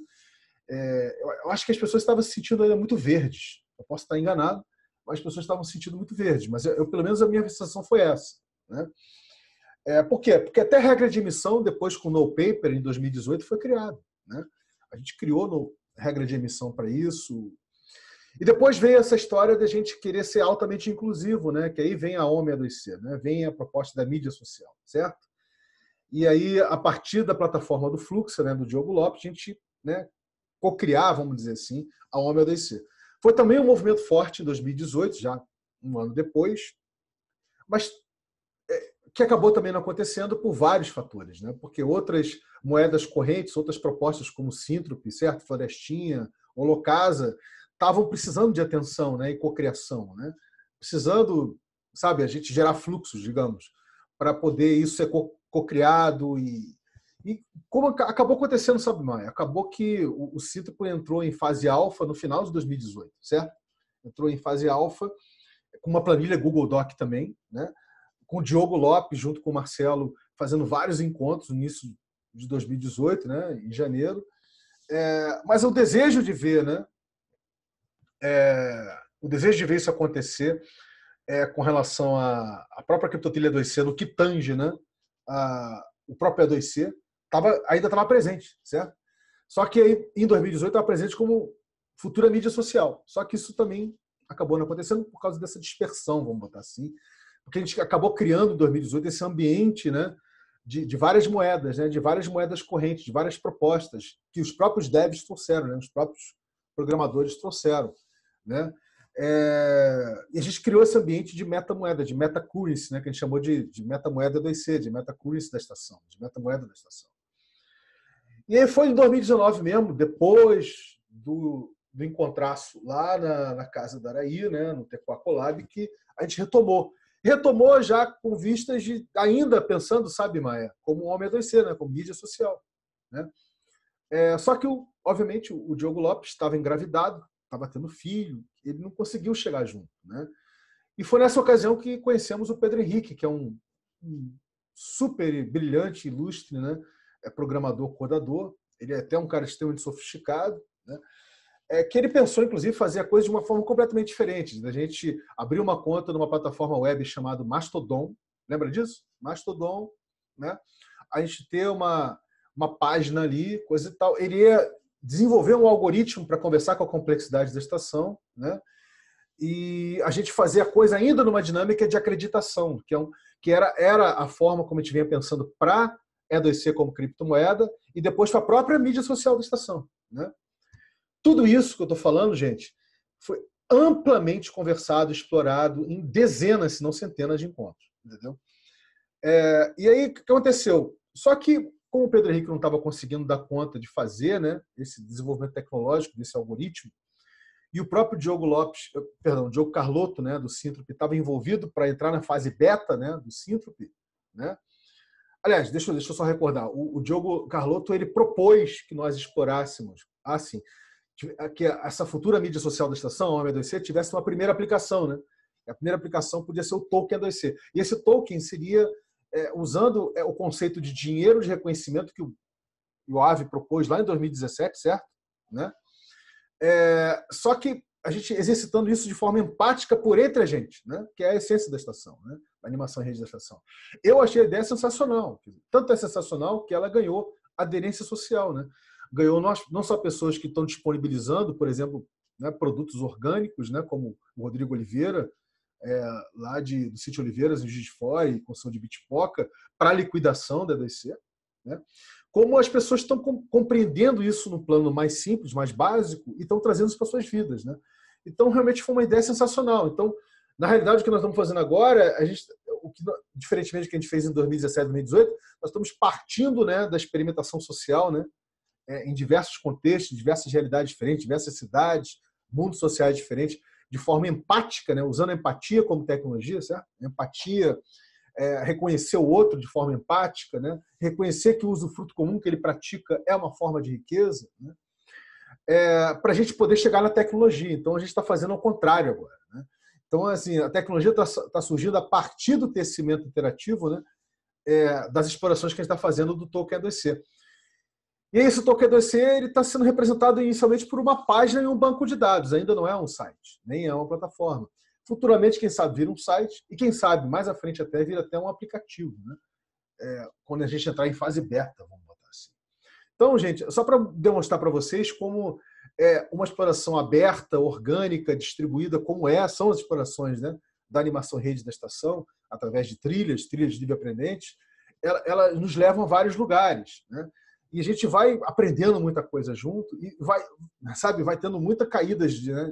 Eu acho que as pessoas estavam se sentindo ainda muito verdes. Eu posso estar enganado, mas as pessoas estavam se sentindo muito verdes. Mas pelo menos a minha sensação foi essa, né? Por quê? Porque até a regra de emissão, depois com o No Paper, em 2018, foi criada, né? A gente criou regra de emissão para isso. E depois veio essa história de a gente querer ser altamente inclusivo, né? Que aí vem a OMI A2C, né? Vem a proposta da mídia social, certo? E aí, a partir da plataforma do Fluxo, né, do Diogo Lopes, a gente, né, co-criar, vamos dizer assim, a OMI A2C. Foi também um movimento forte em 2018, já um ano depois, mas que acabou também não acontecendo por vários fatores, né? Porque outras moedas correntes, outras propostas como Sintrop, certo? Florestinha, Holocasa, estavam precisando de atenção, né, e cocriação, né? Precisando, sabe, a gente gerar fluxos, digamos, para poder isso ser cocriado e como acabou acontecendo, sabe, Maia? Acabou que o Sintrop entrou em fase alfa no final de 2018, certo? Entrou em fase alfa com uma planilha Google Doc também, né? Com o Diogo Lopes, junto com o Marcelo, fazendo vários encontros no início de 2018, né, em janeiro. Mas o desejo de ver, né? O desejo de ver isso acontecer com relação à própria criptotilha 2C, no que tange, né? O próprio E2C, ainda estava presente, certo? Só que aí, em 2018 estava presente como futura mídia social. Só que isso também acabou não acontecendo por causa dessa dispersão, vamos botar assim, porque a gente acabou criando em 2018 esse ambiente, né, de várias moedas, né, de várias moedas correntes, de várias propostas que os próprios devs trouxeram, né, os próprios programadores trouxeram, né? E a gente criou esse ambiente de metamoeda, de metacurrency, né, que a gente chamou de metamoeda 2C, de metacurrency da estação, de metamoeda da estação. E aí foi em 2019 mesmo, depois do encontraço lá na casa da Araí, né, no Tecoa Collab, que a gente retomou. Retomou já com vistas de, ainda pensando, sabe, Maia, como um homem 2C, né, como mídia social. Né? Só que, obviamente, o Diogo Lopes estava engravidado, estava tendo filho, ele não conseguiu chegar junto. Né? E foi nessa ocasião que conhecemos o Pedro Henrique, que é um super brilhante, ilustre, né? Programador, codador. Ele é até um cara extremamente sofisticado, né? Que ele pensou, inclusive, fazer a coisa de uma forma completamente diferente. A gente abriu uma conta numa plataforma web chamada Mastodon. Lembra disso? Mastodon. Né? A gente ter uma página ali, coisa e tal. Ele ia desenvolver um algoritmo para conversar com a complexidade da estação, né? E a gente fazia a coisa ainda numa dinâmica de acreditação, que era a forma como a gente vinha pensando para E2C como criptomoeda e depois para a própria mídia social da estação. Né? Tudo isso que eu estou falando, gente, foi amplamente conversado, explorado em dezenas, se não centenas de encontros. Entendeu? E aí, o que aconteceu? Só que, como o Pedro Henrique não estava conseguindo dar conta de fazer, né, esse desenvolvimento tecnológico desse algoritmo, e o próprio Diogo Carlotto, né, do Synthrope, estava envolvido para entrar na fase beta, né, do Synthrope. Né? Aliás, deixa eu só recordar. O Diogo Carlotto ele propôs que nós explorássemos assim, que essa futura mídia social da estação, a E2C, tivesse uma primeira aplicação. Né? A primeira aplicação podia ser o token E2C. E esse token seria usando o conceito de dinheiro de reconhecimento que o Aave propôs lá em 2017, certo? Né? Só que a gente exercitando isso de forma empática por entre a gente, né? Que é a essência da estação, né? A animação em rede da estação. Eu achei a ideia sensacional. Tanto é sensacional que ela ganhou aderência social. Né? Ganhou não só pessoas que estão disponibilizando, por exemplo, né, produtos orgânicos, né, como o Rodrigo Oliveira, lá do Sítio Oliveiras, em Juiz de Fora, e construção de Bitpoca, para liquidação da E2C. Né? Como as pessoas estão compreendendo isso no plano mais simples, mais básico, e estão trazendo isso para suas vidas. Né? Então, realmente foi uma ideia sensacional. Então, na realidade, o que nós estamos fazendo agora, diferentemente do que a gente fez em 2017, 2018, nós estamos partindo, né, da experimentação social, né, em diversos contextos, diversas realidades diferentes, diversas cidades, mundos sociais diferentes, de forma empática, né, usando a empatia como tecnologia, certo? Empatia, reconhecer o outro de forma empática, né? Reconhecer que o usufruto comum que ele pratica é uma forma de riqueza, né? Para a gente poder chegar na tecnologia. Então, a gente está fazendo ao contrário agora. Né? Então, assim, a tecnologia está surgindo a partir do tecimento interativo, né? Das explorações que a gente está fazendo do token E2C. E esse token E2C está sendo representado inicialmente por uma página e um banco de dados. Ainda não é um site, nem é uma plataforma. Futuramente, quem sabe, vira um site e, quem sabe, mais à frente até, vira até um aplicativo. Né? Quando a gente entrar em fase beta, vamos botar assim. Então, gente, só para demonstrar para vocês como uma exploração aberta, orgânica, distribuída, como são as explorações, né, da animação rede da estação, através de trilhas de livre aprendentes, ela nos levam a vários lugares. Né? E a gente vai aprendendo muita coisa junto e vai tendo muitas caídas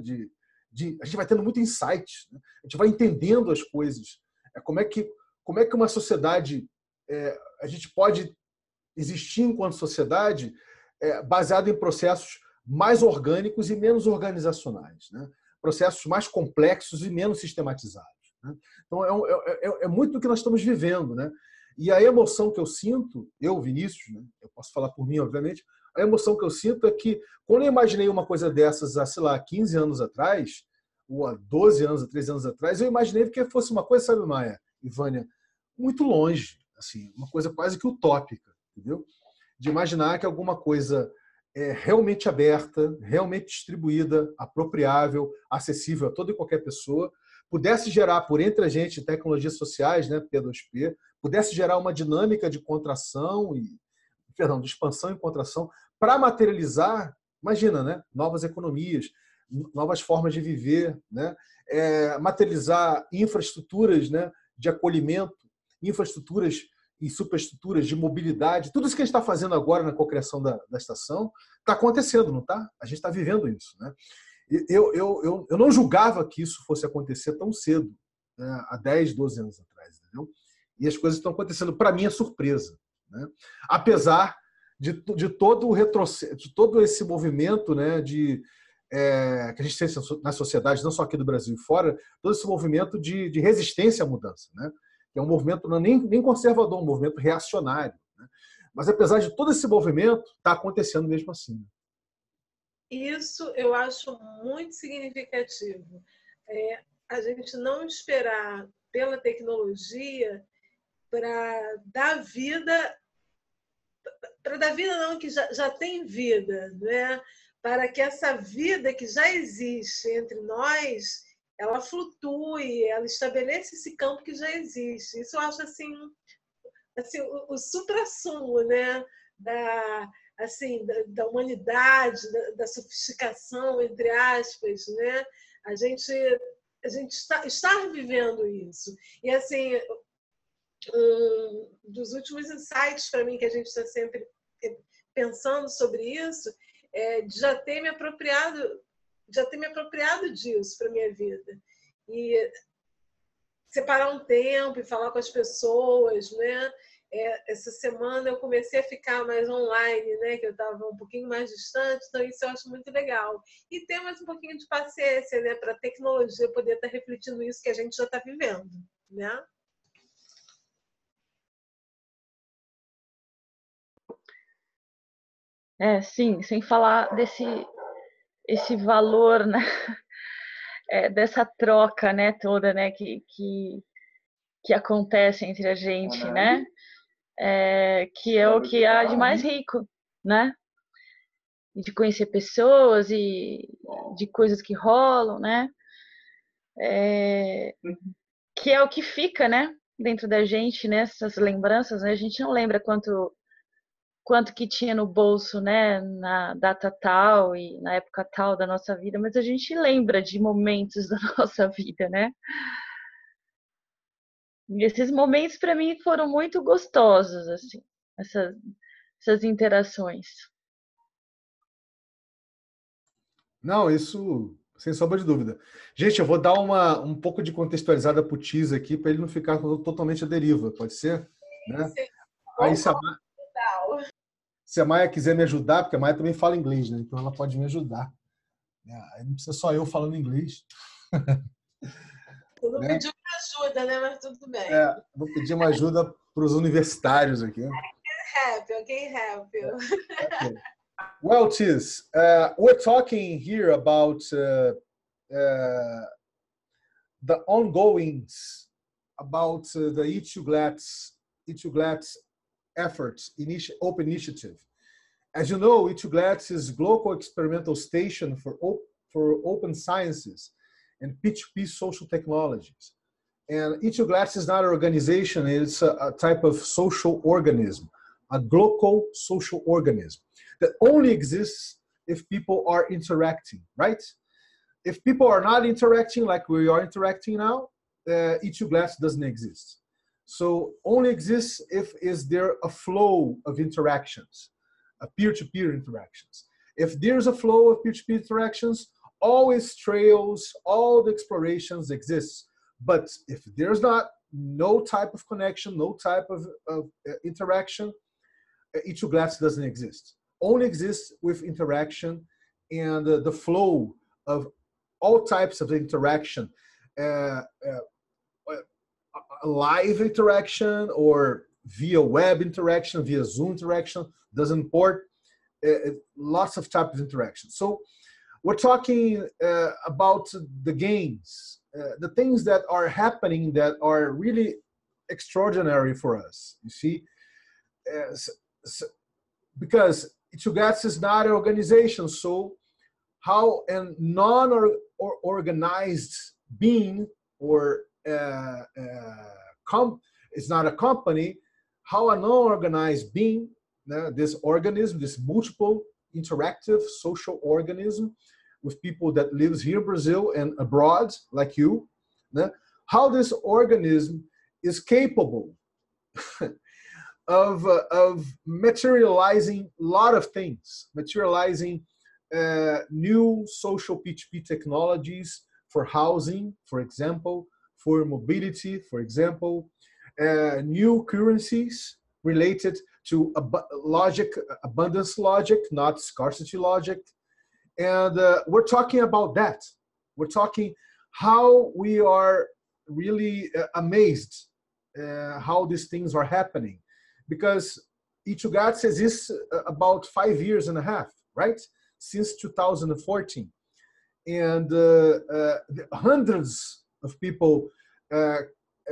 a gente vai tendo muito insight, né? A gente vai entendendo as coisas. Como é que uma sociedade, a gente pode existir enquanto sociedade baseado em processos mais orgânicos e menos organizacionais, né? Processos mais complexos e menos sistematizados. Né? Então, é muito do que nós estamos vivendo. Né? E a emoção que eu sinto, Vinícius, né? Eu posso falar por mim, obviamente, a emoção que eu sinto é que, quando eu imaginei uma coisa dessas há, sei lá, 15 anos atrás, ou há 12 anos, 13 anos atrás, eu imaginei que fosse uma coisa, sabe, Maia e Vânia, muito longe, assim, uma coisa quase que utópica, entendeu? De imaginar que alguma coisa realmente aberta, realmente distribuída, apropriável, acessível a toda e qualquer pessoa, pudesse gerar por entre a gente tecnologias sociais, né, P2P, pudesse gerar uma dinâmica de contração de expansão e contração para materializar, imagina, né, novas economias, novas formas de viver, né, materializar infraestruturas, né, de acolhimento, infraestruturas e superestruturas de mobilidade. Tudo isso que a gente está fazendo agora na cocriação da estação está acontecendo, não está? A gente está vivendo isso, né? Eu não julgava que isso fosse acontecer tão cedo, né? Há 10, 12 anos atrás, entendeu? E as coisas estão acontecendo, para minha surpresa, né? Apesar de todo o retrocesso, de todo esse movimento, né, que a gente tem na sociedade, não só aqui do Brasil e fora, todo esse movimento de resistência à mudança, né? Que é um movimento não é nem conservador, um movimento reacionário, né? Mas apesar de todo esse movimento, está acontecendo mesmo assim. Isso eu acho muito significativo. A gente não esperar pela tecnologia para dar vida não, que já tem vida, né? Para que essa vida que já existe entre nós, ela flutue, ela estabeleça esse campo que já existe. Isso eu acho assim o suprassumo, né? Da humanidade, da sofisticação, entre aspas, né? A gente está vivendo isso. E assim, um dos últimos insights para mim que a gente está sempre pensando sobre isso é de já ter me apropriado disso para minha vida e separar um tempo e falar com as pessoas, né? Essa semana eu comecei a ficar mais online, né? Que eu estava um pouquinho mais distante, então isso eu acho muito legal. E ter mais um pouquinho de paciência, né? Para a tecnologia poder estar refletindo isso que a gente já está vivendo, né? Sim, sem falar esse valor, né? Dessa troca, né, toda, né, que acontece entre a gente, né? Que é o que há de mais rico, né? De conhecer pessoas e de coisas que rolam, né? Que é o que fica, né? Dentro da gente, né? Essas lembranças, né? A gente não lembra quanto que tinha no bolso, né, na data tal e na época tal da nossa vida, mas a gente lembra de momentos da nossa vida, né? E esses momentos para mim foram muito gostosos, assim, essas interações. Não, isso sem sombra de dúvida. Gente, eu vou dar um pouco de contextualizada para o Tis aqui, para ele não ficar totalmente à deriva, pode ser? Né? Aí, se a Maia quiser me ajudar, porque a Maia também fala inglês, né? Então ela pode me ajudar. Aí não precisa só eu falando inglês. Tu não pediu ajuda, né? Mas tudo bem. Vou pedir uma ajuda para os universitários aqui. I can help you. Okay. Well, Tis, we're talking here about the ongoings, about the ITUGLAT's efforts, open initiative. As you know, ITUGLAT is global experimental station for open sciences and P2P social technologies. And ITUGLAT is not an organization, it's a type of social organism, a global social organism that only exists if people are interacting, right? If people are not interacting like we are interacting now, ITUGLAT doesn't exist. So only exists if is there a flow of interactions, a peer-to-peer interactions. If there's a flow of peer-to-peer interactions, always trails, all the explorations exist. But if there's no type of connection, no type of interaction, ITUGLAT doesn't exist. Only exists with interaction and the flow of all types of interaction, live interaction or via web interaction, via Zoom interaction, doesn't import, lots of types of interaction. So we're talking about the games, the things that are happening that are really extraordinary for us, you see, because Itugats is not an organization, so how a non-organized being or it's not a company, how a non-organized being, this organism, this multiple interactive social organism with people that lives here in Brazil and abroad, like you, how this organism is capable of materializing a lot of things, materializing new social P2P technologies for housing, for example, for mobility, for example, new currencies related to abundance logic, not scarcity logic. And we're talking about that. We're talking how we are really amazed how these things are happening. Because Itugats exists about 5 years and a half, right? Since 2014. And hundreds of people are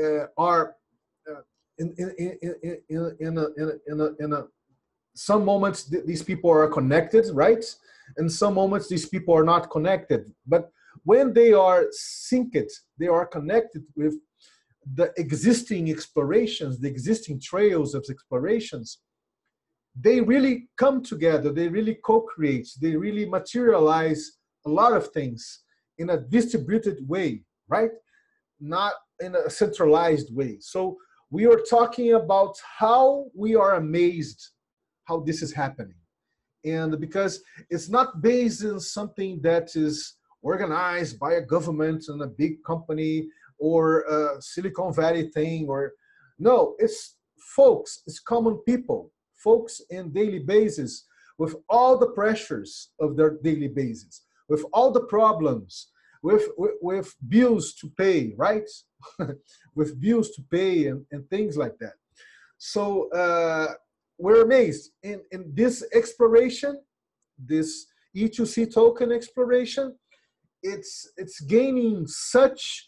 in some moments these people are connected, right? And some moments these people are not connected. But when they are synced, they are connected with the existing explorations, the existing trails of explorations, they really come together, they really co-create, they really materialize a lot of things in a distributed way, right? Not in a centralized way. So we are talking about how we are amazed how this is happening. And because it's not based on something that is organized by a government and a big company or a Silicon Valley thing, or no, it's folks, it's common people, folks in daily basis with all the pressures of their daily basis, with all the problems, with bills to pay, right? With bills to pay and things like that. So we're amazed in this exploration, this E2C token exploration, it's gaining such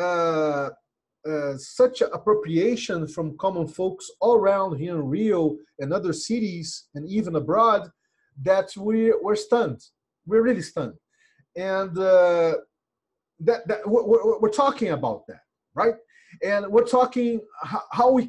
appropriation from common folks all around here in Rio and other cities and even abroad that we're stunned. We're really stunned, and we're talking about that, right? And we're talking how we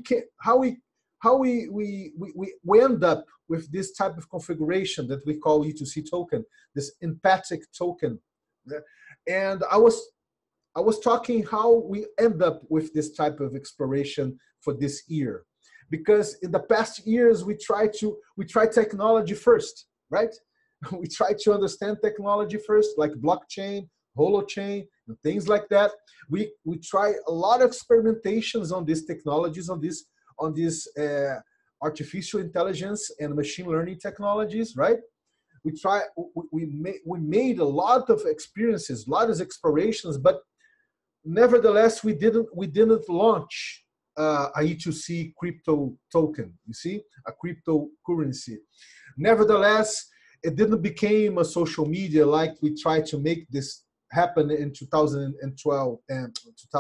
end up with this type of configuration that we call E2C token, this empathic token. And I was talking how we end up with this type of exploration for this year, because in the past years we tried technology first, right? We tried to understand technology first, like blockchain, holochain, and things like that. We try a lot of experimentations on these technologies, on this artificial intelligence and machine learning technologies, right? We made a lot of experiences, a lot of explorations, but nevertheless, we didn't launch a E2C crypto token, you see, a cryptocurrency. Nevertheless, it didn't become a social media like we tried to make this happen in 2012 and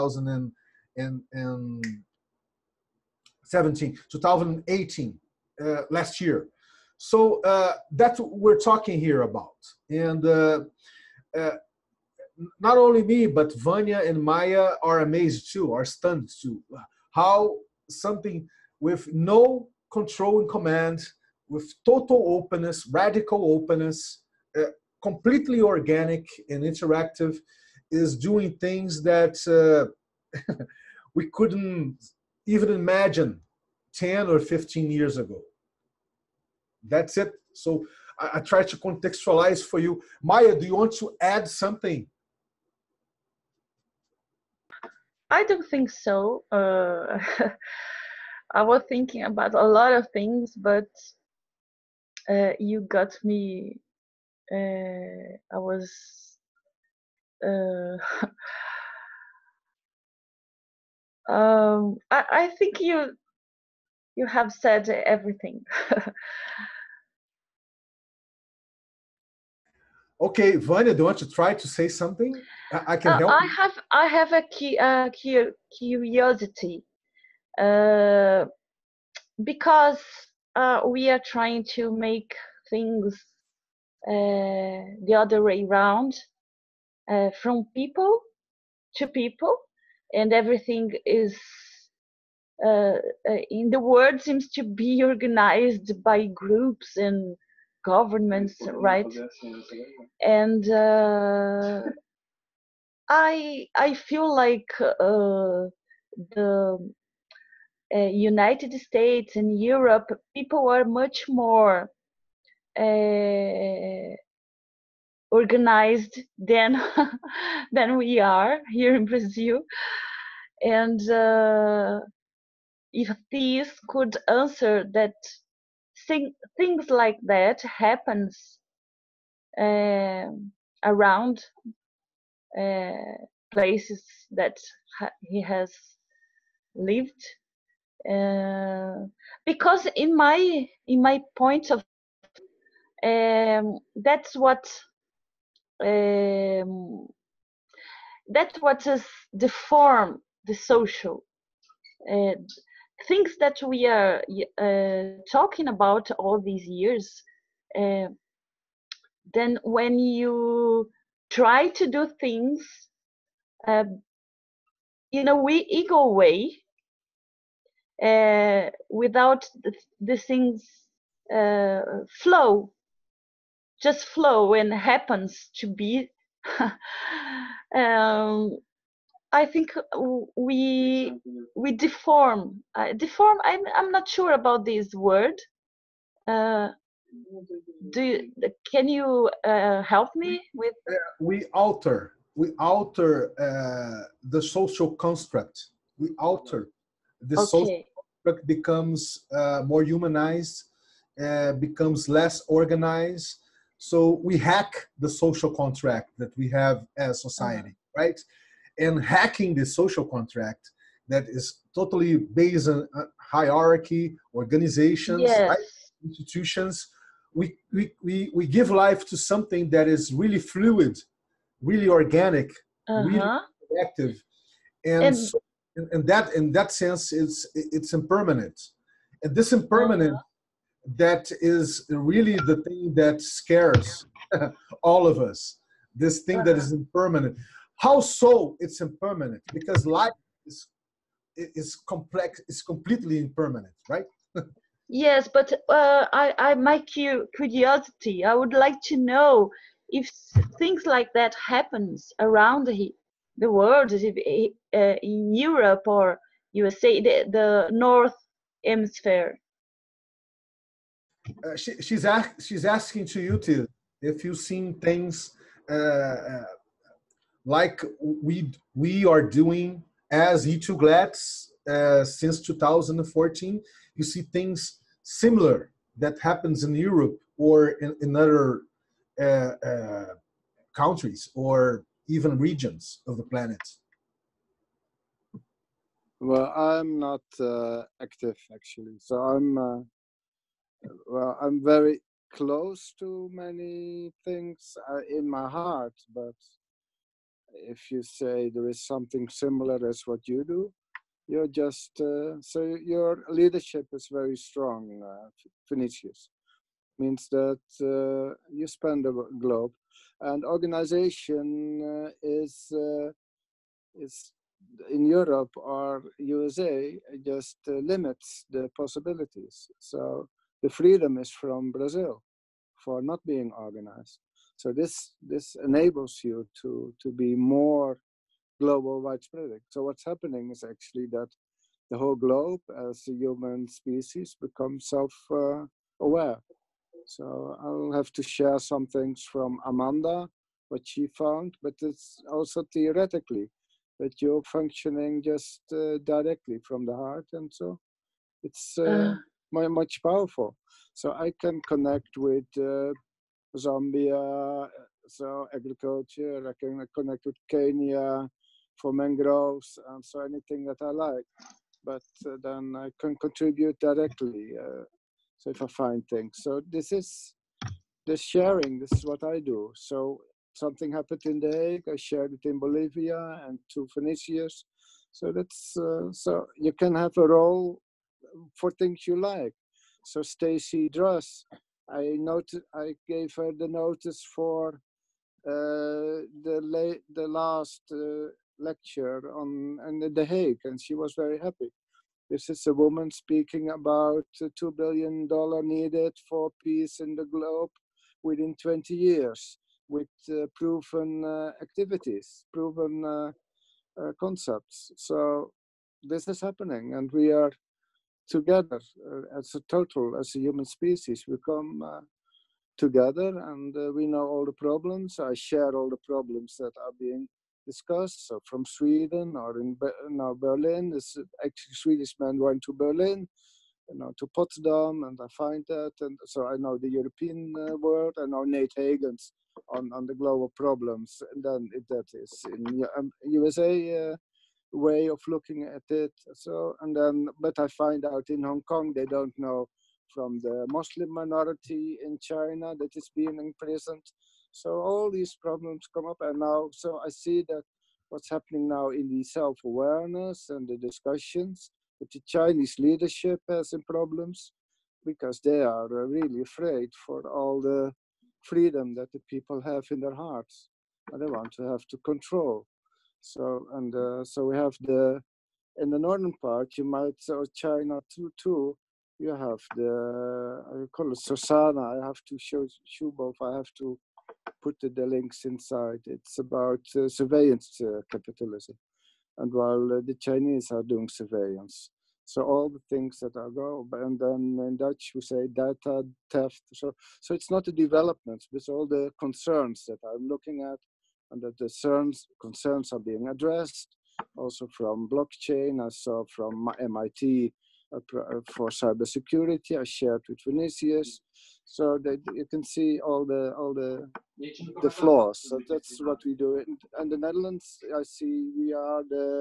2018, last year. So that's what we're talking here about. And not only me, but Vanya and Maya are amazed too, are stunned too. How something with no control and command, with total openness, radical openness, completely organic and interactive, is doing things that we couldn't even imagine 10 or 15 years ago. That's it. So I try to contextualize for you. Maya, do you want to add something? I don't think so. I was thinking about a lot of things, but you got me. I was. I think you have said everything. Okay, Vanya, do you want to try to say something? I can help. I have a curiosity, because we are trying to make things the other way around, from people to people, and everything is in the world seems to be organized by groups and governments, right? And I feel like the United States and Europe, people are much more organized than than we are here in Brazil. And if these could answer that things like that happens around places that he has lived, because in my point of that's what is deform the social things that we are talking about all these years. Then when you try to do things in a ego way, without the things just flow and happens to be, I think we deform. I'm not sure about this word. Can you help me with? We alter the social construct. We alter the social construct, becomes more humanized, becomes less organized. So we hack the social contract that we have as society, right? And hacking the social contract that is totally based on hierarchy, organizations, yes, right? Institutions. We give life to something that is really fluid, really organic, really active, and so, in that sense, it's impermanent. And this impermanent, that is really the thing that scares all of us. This thing that is impermanent. How so? It's impermanent because life is complex. It's completely impermanent, right? Yes, but my curiosity, I would like to know if things like that happens around the world, in Europe or USA, the North Hemisphere. She's asking to you, Til, if you've seen things like we are doing as E2GLADS since 2014. You see things similar that happens in Europe or in other countries or even regions of the planet. Well, I'm not active actually, so I'm very close to many things in my heart, but if you say there is something similar as what you do, you're just so your leadership is very strong, Vinicius. Means that you span the globe, and organization is in Europe or USA just limits the possibilities. So the freedom is from Brazil for not being organized. So this enables you to be more global widespread. So what's happening is actually that the whole globe as a human species becomes self-aware. So I'll have to share some things from Amanda, what she found, but it's also theoretically that you're functioning just directly from the heart, and so it's much powerful. So I can connect with Zambia, so agriculture. I can connect with Kenya for mangroves, and so anything that I like. But then I can contribute directly. So if I find things, so this is the sharing. This is what I do. So something happened in The Hague, I shared it in Bolivia and to Vinicius. So that's so you can have a role for things you like. So Stacy Druss I gave her the notice for the last lecture in The Hague, and she was very happy. This is a woman speaking about $2 billion needed for peace in the globe within 20 years with proven activities, proven concepts. So this is happening, and we are together as a human species. We come together, and we know all the problems. I share all the problems that are being discussed. So from Sweden or now Berlin, this actually Swedish man went to Berlin, to Potsdam, and I find that, and so I know the European world. I know Nate Hagen's on the global problems, and then that is in USA way of looking at it. So but I find out in Hong Kong they don't know from the Muslim minority in China that is being imprisoned. So all these problems come up, and now, so I see that what's happening now in the self-awareness and the discussions, that the Chinese leadership has some problems because they are really afraid for all the freedom that the people have in their hearts, and they want to have to control. So so we have in the northern part, you might, so China too. You have I call it Sosana. I have to show both. I have to put the links inside. It's about surveillance capitalism, and while the Chinese are doing surveillance, so all the things that are and then in Dutch we say data theft. So it's not the developments, but it's all the concerns that I'm looking at, and that the concerns are being addressed. Also from blockchain, I saw from MIT. For cybersecurity, I shared with Vinicius, so that you can see all the flaws. So that's what we do. And the Netherlands, I see we are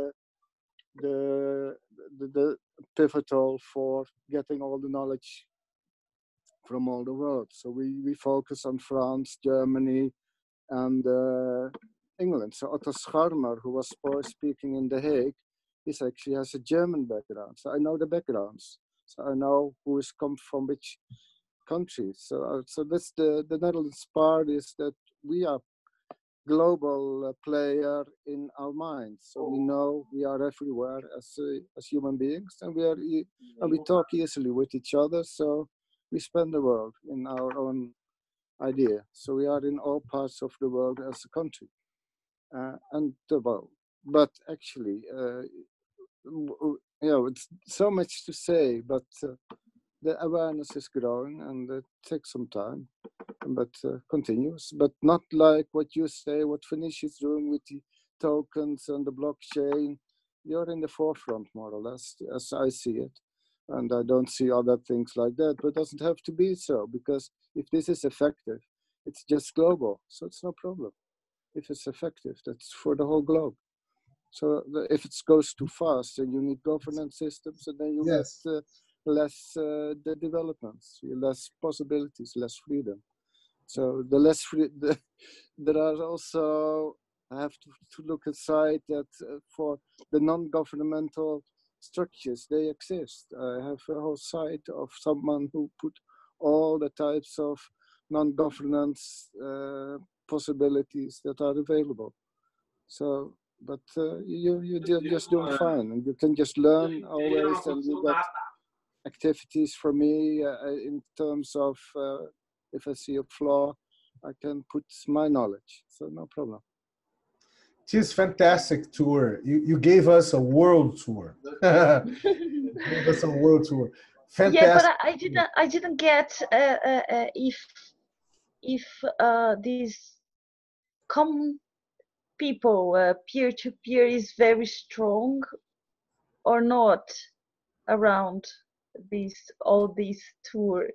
the pivotal for getting all the knowledge from all the world. So we focus on France, Germany, and England. So Otto Scharmer, who was speaking in The Hague, he actually has a German background. So I know the backgrounds. So I know who is come from which country. So that's the Netherlands part, is that we are global player in our minds. So we know we are everywhere as human beings, and we talk easily with each other. So we span the world in our own idea. So we are in all parts of the world as a country, and the world. But actually, it's so much to say, but the awareness is growing, and it takes some time, but continues. But not like what you say, what Finish is doing with the tokens and the blockchain. You're in the forefront, more or less, as I see it. And I don't see other things like that, but it doesn't have to be so, because if this is effective, it's just global, so it's no problem. If it's effective, that's for the whole globe. So if it goes too fast, then you need governance systems, and then you get less the developments, less possibilities, less freedom. So the less there are also, I have to look aside that for the non-governmental structures, they exist. I have a whole site of someone who put all the types of non-governance possibilities that are available. So, but you're just doing fine, and you can just learn always, and you get activities from me in terms of if I see a flaw, I can put my knowledge, so no problem. This fantastic tour. You gave us a world tour. You gave us a world tour. Fantastic. Yeah, but I didn't get if these common people peer-to-peer is very strong or not around all these tour.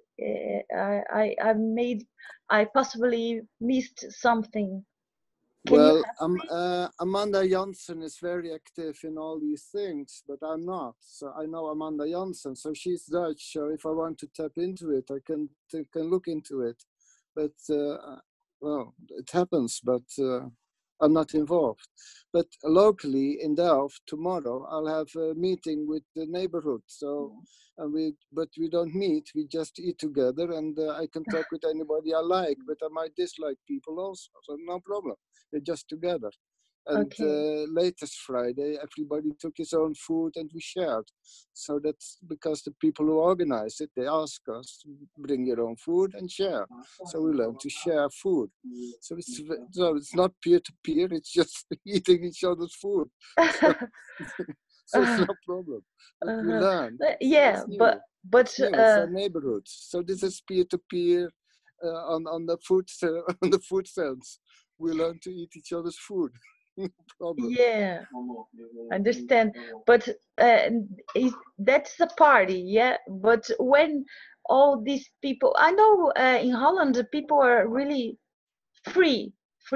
I possibly missed something. Well, Amanda Janssen is very active in all these things, but I'm not. So I know Amanda Janssen, so she's Dutch. So if I want to tap into it, I can look into it. But well, it happens. But are not involved. But locally in Delft tomorrow, I'll have a meeting with the neighborhood. So, but we don't meet. We just eat together, and I can talk with anybody I like. But I might dislike people also, so no problem. We're just together. And latest Friday, everybody took his own food and we shared. So that's because the people who organize it, they ask us to bring your own food and share. So we learn to share food. So it's not peer-to-peer, it's just eating each other's food. So it's no problem. But we learn. Yeah, but it's new. It's our neighborhoods. So this is peer-to-peer on the food sense. We learn to eat each other's food. Problem. Yeah, understand. But that's a party, yeah. But when all these people, I know in Holland, people are really free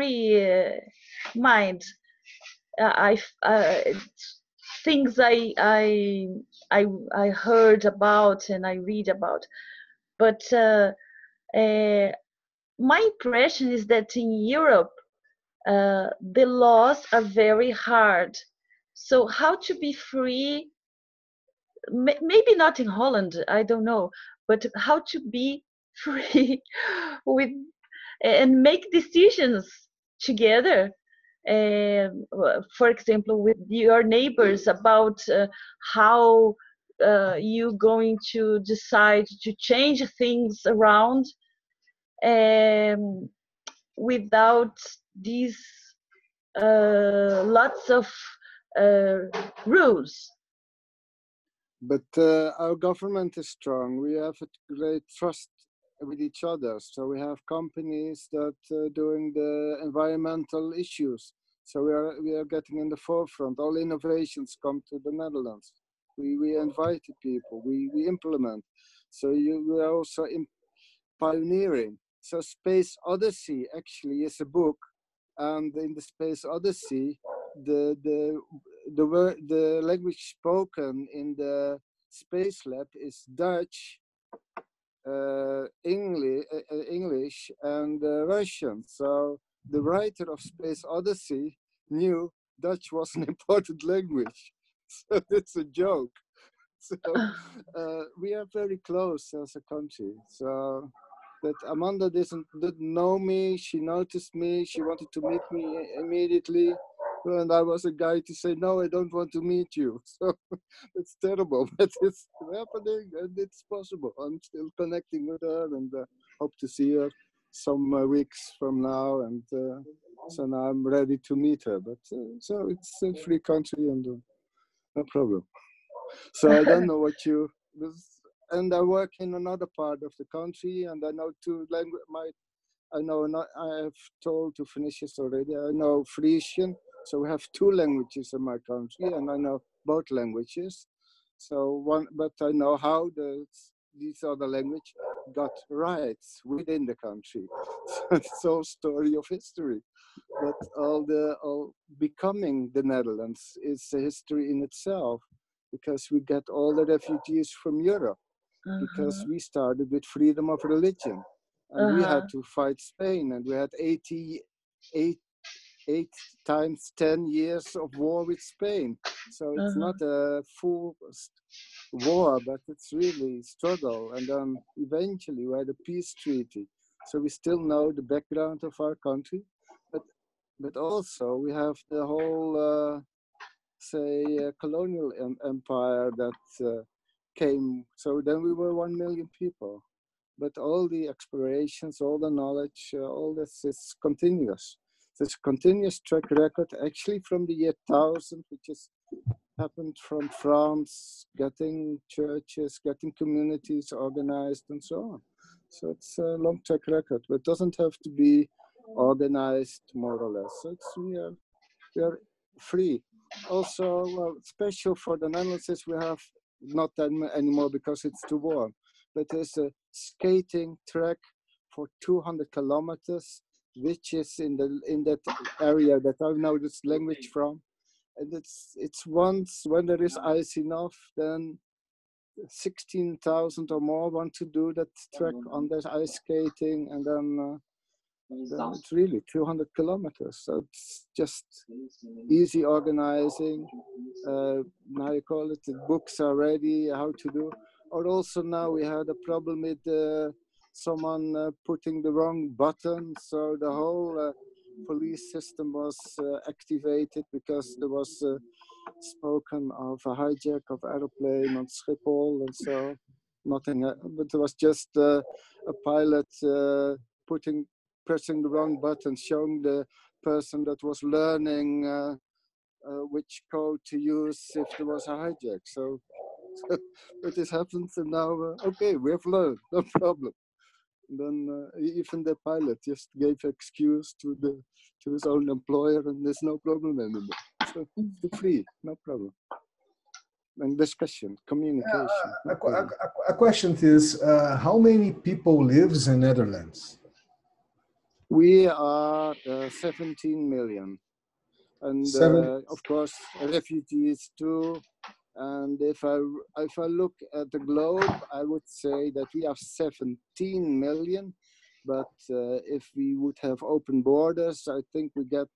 mind. Things I heard about and I read about, but my impression is that in Europe, the laws are very hard. So how to be free, maybe not in Holland, I don't know, but how to be free with and make decisions together. For example, with your neighbors about how you going to decide to change things around without these lots of rules. But our government is strong. We have a great trust with each other. So we have companies that doing the environmental issues. So we are getting in the forefront. All innovations come to the Netherlands. We invite people. We implement. So we are also pioneering. So Space Odyssey actually is a book, and in the Space Odyssey, the language spoken in the space lab is Dutch, English, and Russian. So the writer of Space Odyssey knew Dutch was an important language. So it's a joke. So we are very close as a country. So that Amanda didn't know me. She noticed me. She wanted to meet me immediately. And I was a guy to say, no, I don't want to meet you. So it's terrible, but it's happening and it's possible. I'm still connecting with her and hope to see her some weeks from now. And so now I'm ready to meet her. But so it's a free country and no problem. So I don't know what you... And I work in another part of the country, and I know two languages. I have told to finish this already. I know Frisian, so we have two languages in my country, and I know both languages. So but I know how these other language got rights within the country. So it's all story of history. But all becoming the Netherlands is a history in itself, because we get all the refugees from Europe. Because we started with freedom of religion, and we had to fight Spain, and we had 8 times 10 years of war with Spain. So it's not a full war, but it's really struggle. And then eventually we had a peace treaty. So we still know the background of our country, but also we have the whole, colonial empire that came. So then we were 1 million people, but all the explorations, all the knowledge, all this is continuous. This continuous track record, actually from the year 1000, which has happened from France, getting churches, getting communities organized, and so on. So it's a long track record, but it doesn't have to be organized more or less. So we are free. Also, well, special for the Netherlands is we have not that anymore because it's too warm, but there's a skating track for 200 kilometers, which is in that area that I know this language from. And it's once when there is ice enough, then 16,000 or more want to do that track on this ice skating, and then then it's really 200 kilometers. So it's just easy organizing. Now you call it, the books are ready, how to do. Or also now we had a problem with someone putting the wrong button. So the whole police system was activated because there was spoken of a hijack of aeroplane on Schiphol, and so nothing, but there was just a pilot pressing the wrong button, showing the person that was learning which code to use if there was a hijack. So but this happens, and now okay, we have learned, no problem. And then even the pilot just gave excuse to his own employer, and there's no problem anymore. So free, no problem. And discussion, communication. A question is, how many people lives in Netherlands? We are 17 million, and of course refugees too. And if I look at the globe, I would say that we are 17 million. But if we would have open borders, I think we get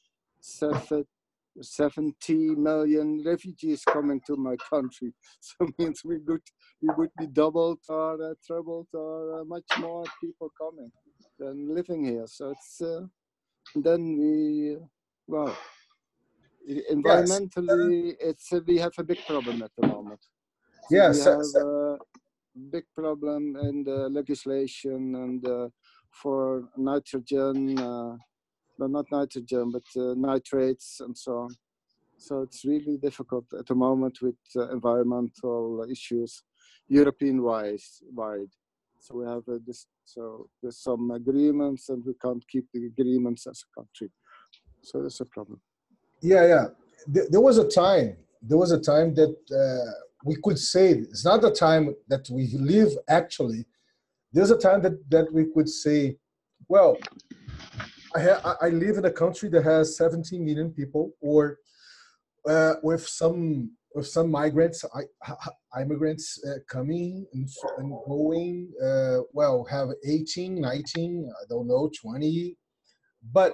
70 million refugees coming to my country. So it means we would be doubled or trebled or much more people coming than living here. So it's then well, environmentally, we have a big problem at the moment. So yes, we have a big problem in the legislation and for nitrogen. No, not nitrogen, but nitrates and so on. So it's really difficult at the moment with environmental issues, European-wide. So we have so there's some agreements, and we can't keep the agreements as a country. So that's a problem. Yeah. There was a time that we could say, it's not the time that we live actually. There's a time that we could say, well, I live in a country that has 17 million people, or with some migrants, immigrants coming and going. Well, have 18, 19, I don't know, 20, but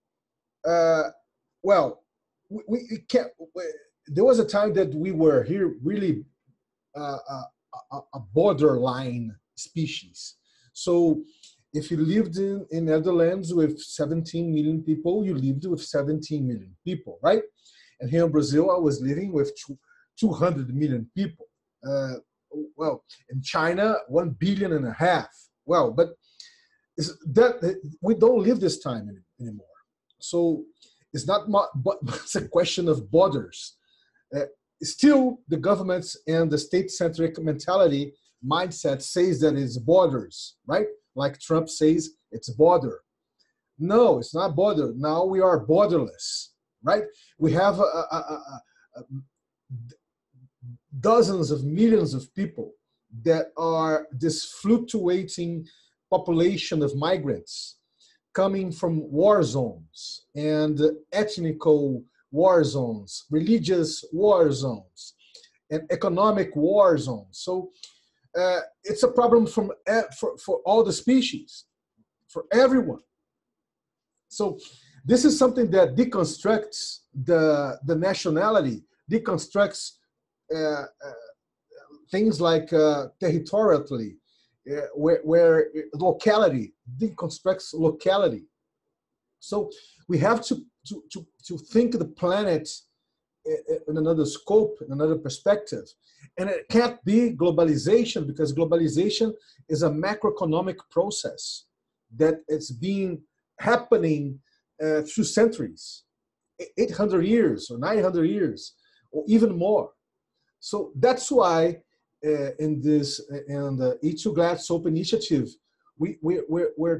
well, we can't. There was a time that we were here really a borderline species. So if you lived in Netherlands with 17 million people, you lived with 17 million people, right? And here in Brazil, I was living with 200 million people. Well, in China, 1.5 billion. Well, but we don't live this time anymore. So it's not but it's a question of borders. Still, the governments and the state-centric mentality mindset says that it's borders, right? Like Trump says, it's border. No, it's not border. Now we are borderless, right? We have dozens of millions of people that are this fluctuating population of migrants coming from war zones and ethnical war zones, religious war zones, and economic war zones. So it's a problem for all the species, for everyone. So this is something that deconstructs the nationality, deconstructs things like territorially, where locality deconstructs locality. So we have to think the planet in another scope, in another perspective. And it can't be globalization, because globalization is a macroeconomic process that it's been happening through centuries, 800 years or 900 years, or even more. So that's why in the Eat to Glad Soap initiative, we're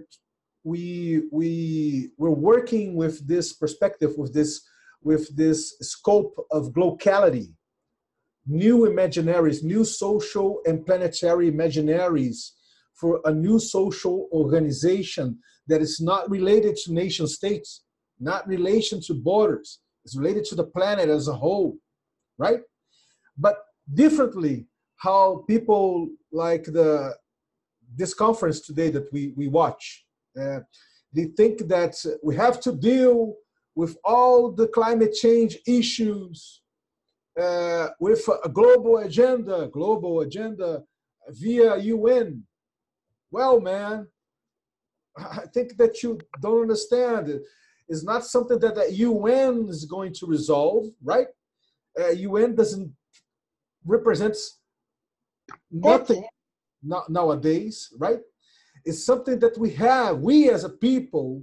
working with this perspective, with this scope of glocality, new imaginaries, new social and planetary imaginaries for a new social organization that is not related to nation states, not relation to borders. It's related to the planet as a whole, right? But differently, how people like this conference today that we watch, They think that we have to deal with all the climate change issues with a global agenda via UN. Well, man, I think that you don't understand. It's not something that the UN is going to resolve, right? UN doesn't represents nothing nowadays, right? It's something that we as a people,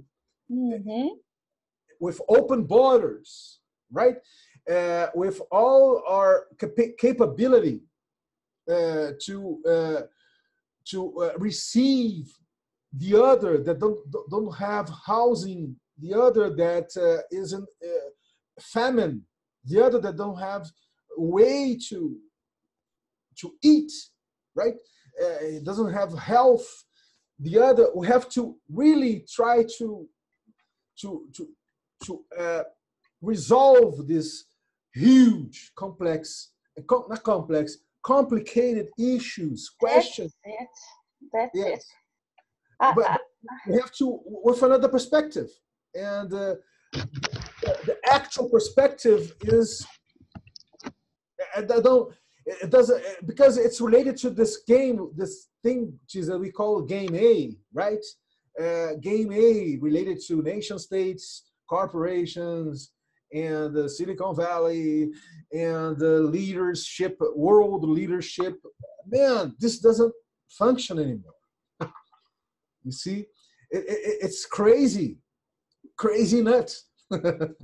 with open borders, right? With all our capability to receive the other that don't have housing, the other that is in famine, the other that don't have way to eat, right? It doesn't have health. The other, we have to really try to resolve this huge, complicated issues, questions. That's yes. it. But we have to with another perspective, and the actual perspective is it doesn't, because it's related to this thing that we call game A, right? Game A related to nation states, corporations, and the Silicon Valley, and the leadership, world leadership. Man, this doesn't function anymore. You see, it's crazy nuts. But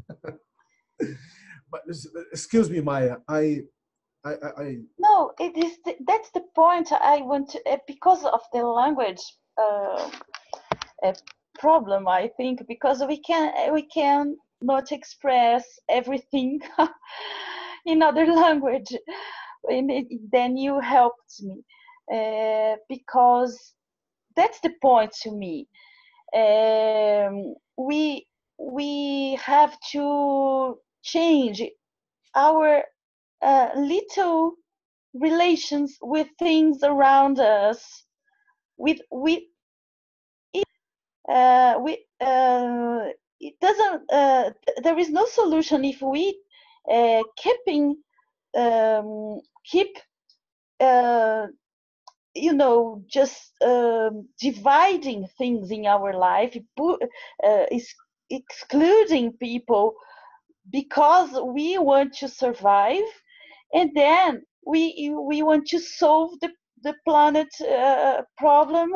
excuse me, Maya. No, it is. That's the point I want to. Because of the language problem, I think, because we can not express everything in other language. Then you helped me because that's the point to me. We have to change our little relations with things around us. It doesn't. There is no solution if we keep just dividing things in our life, is excluding people because we want to survive, and then we want to solve the planet problem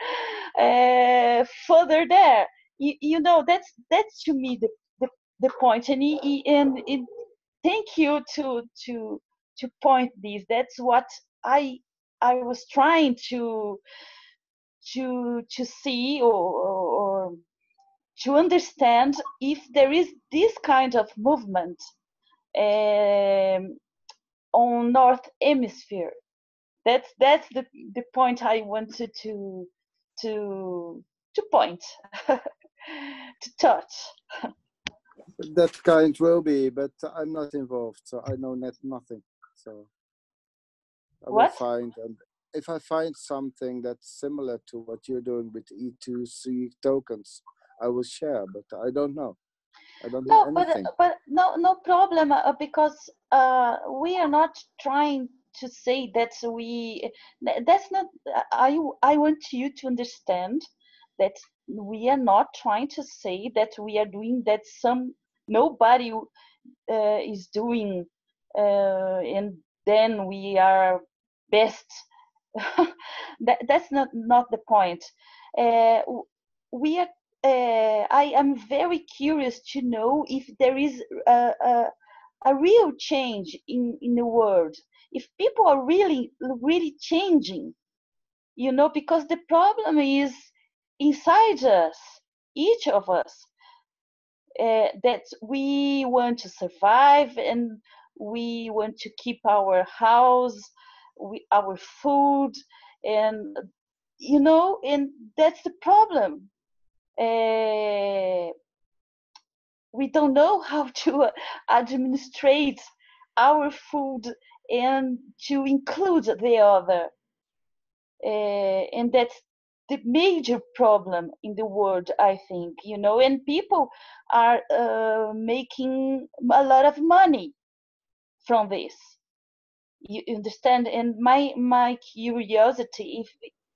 further there. That's to me the point, and thank you to point this. That's what I was trying to see or to understand if there is this kind of movement on North Hemisphere. That's the point I wanted to point to touch. That kind will be, but I'm not involved, so I know nothing. So I will find, and if I find something that's similar to what you're doing with E2C tokens, I will share, but I don't know. I don't know anything. But no problem, because we are not trying to say that that's not. I want you to understand that we are not trying to say that we are doing that nobody is doing, and then we are best. That's not the point. We are. I am very curious to know if there is a real change in the world. If people are really changing, because the problem is inside us, each of us, that we want to survive and we want to keep our house, our food, and and that's the problem. We don't know how to administrate our food and to include the other, and the major problem in the world, I think, and people are making a lot of money from this. You understand? And my curiosity,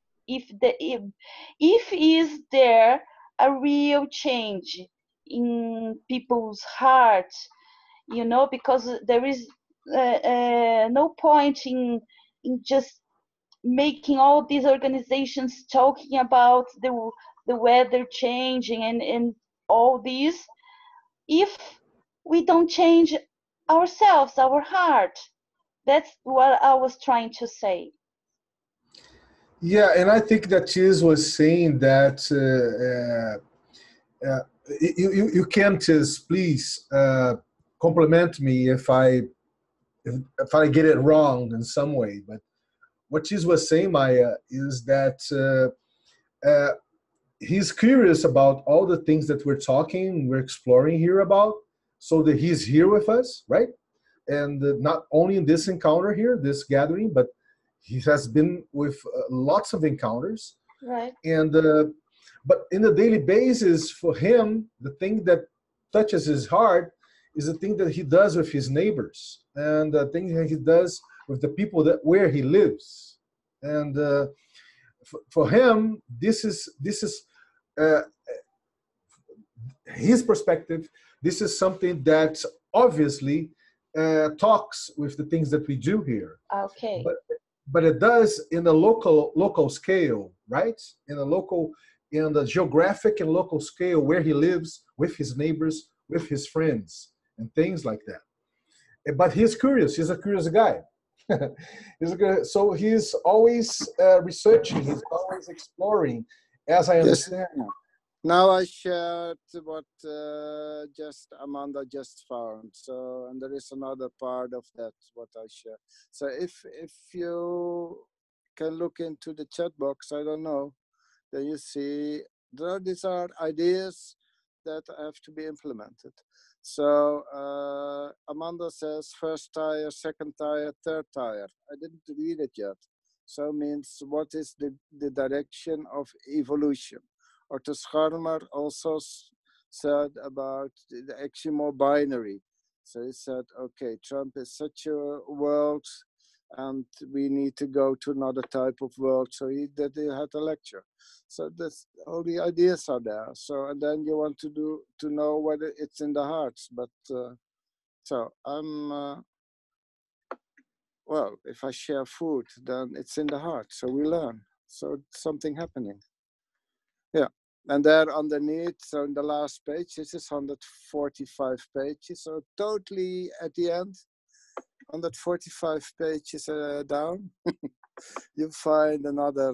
if is there a real change in people's hearts, because there is no point in just making all these organizations talking about the weather changing and all these, if we don't change ourselves, our heart. That's what I was trying to say. Yeah, and I think that Tiz was saying that you can, Tiz, please compliment me if I get it wrong in some way. But what Tiz was saying, Maya, is that he's curious about all the things that we're exploring here about, so that he's here with us, right? And not only in this encounter here, this gathering, but he has been with lots of encounters. Right. And but in a daily basis, for him, the thing that touches his heart is the thing that he does with his neighbors, and the thing that he does with the people that where he lives. And for him, this is his perspective. This is something that obviously talks with the things that we do here. Okay. But it does in a local scale, right? In the geographic and local scale where he lives, with his neighbors, with his friends, and things like that. But he's curious. He's a curious guy. So he's always researching. He's always exploring, as I understand. Yes. Now I shared what just Amanda just found. So, and there is another part of that what I share. So if you can look into the chat box, I don't know, then you see these are ideas that have to be implemented. So Amanda says first tire, second tire, third tire. I didn't read it yet. So means what is the direction of evolution? Otto Scharmer also said about the actually more binary. So he said, okay, Trump is such a world and we need to go to another type of world. So he had a lecture. So that's all the ideas are there. So, and then you want to know whether it's in the hearts. But so I'm, well, if I share food, then it's in the heart. So we learn. So something happening. Yeah. And there underneath, so in the last page, this is 145 pages. So totally at the end, 145 pages down, you find another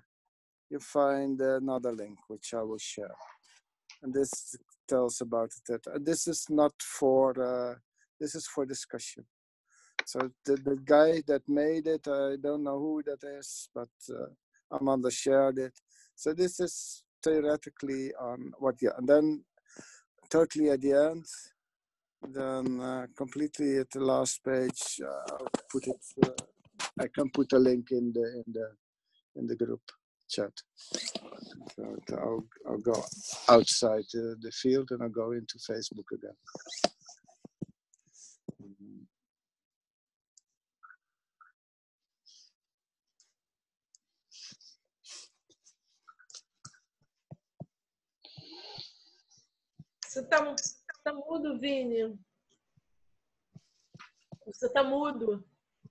link which I will share. And this tells about it. This is not for this is for discussion. So the guy that made it, I don't know who that is, but Amanda shared it. So this is theoretically on what, yeah, and then totally at the end, then completely at the last page, I'll put it. I can put a link in the group chat. So I'll go outside the field and I'll go into Facebook again. Você tá mudo, Vini. Você tá mudo.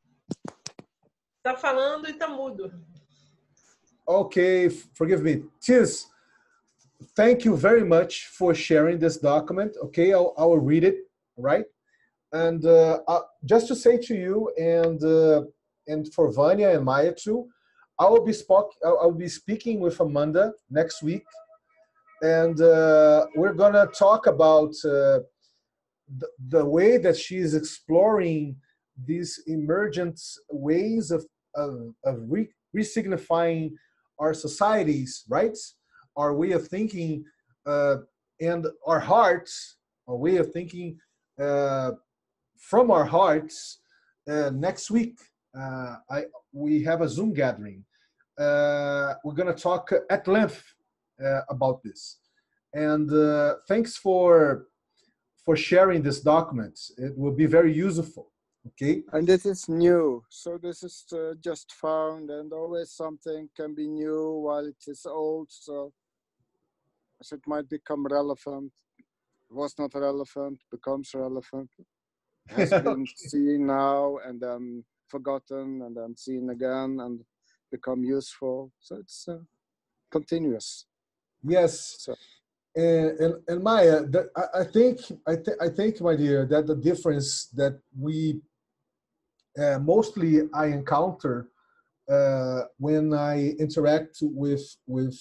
Tá falando e tá mudo. Okay, forgive me. Tiz, thank you very much for sharing this document. Okay, I will read it, right? And just to say to you and for Vanya and Maya too, I will be speaking with Amanda next week, and we're gonna talk about the way that she is exploring these emergent ways of resignifying our societies, right? Our way of thinking and our hearts, our way of thinking from our hearts. Next week, we have a Zoom gathering we're going to talk at length about this. And thanks for sharing this document. It will be very useful. Okay. And this is new, so this is just found, and always something can be new while it is old. So it might become relevant. It was not relevant, becomes relevant. Has been seen now and then forgotten and then seen again and become useful. So it's continuous. Yes. So. And Maya, I think, my dear, that the difference that we mostly I encounter when I interact with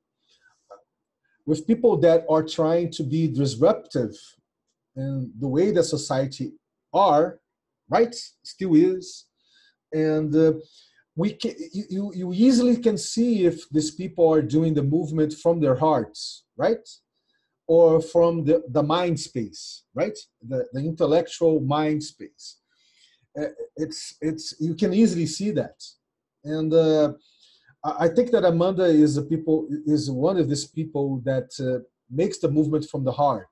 people that are trying to be disruptive in the way that society are, right? Still is, and you easily can see if these people are doing the movement from their hearts, right? Or from the mind space, right? The intellectual mind space. It's you can easily see that, and I think that Amanda is one of these people that makes the movement from the heart.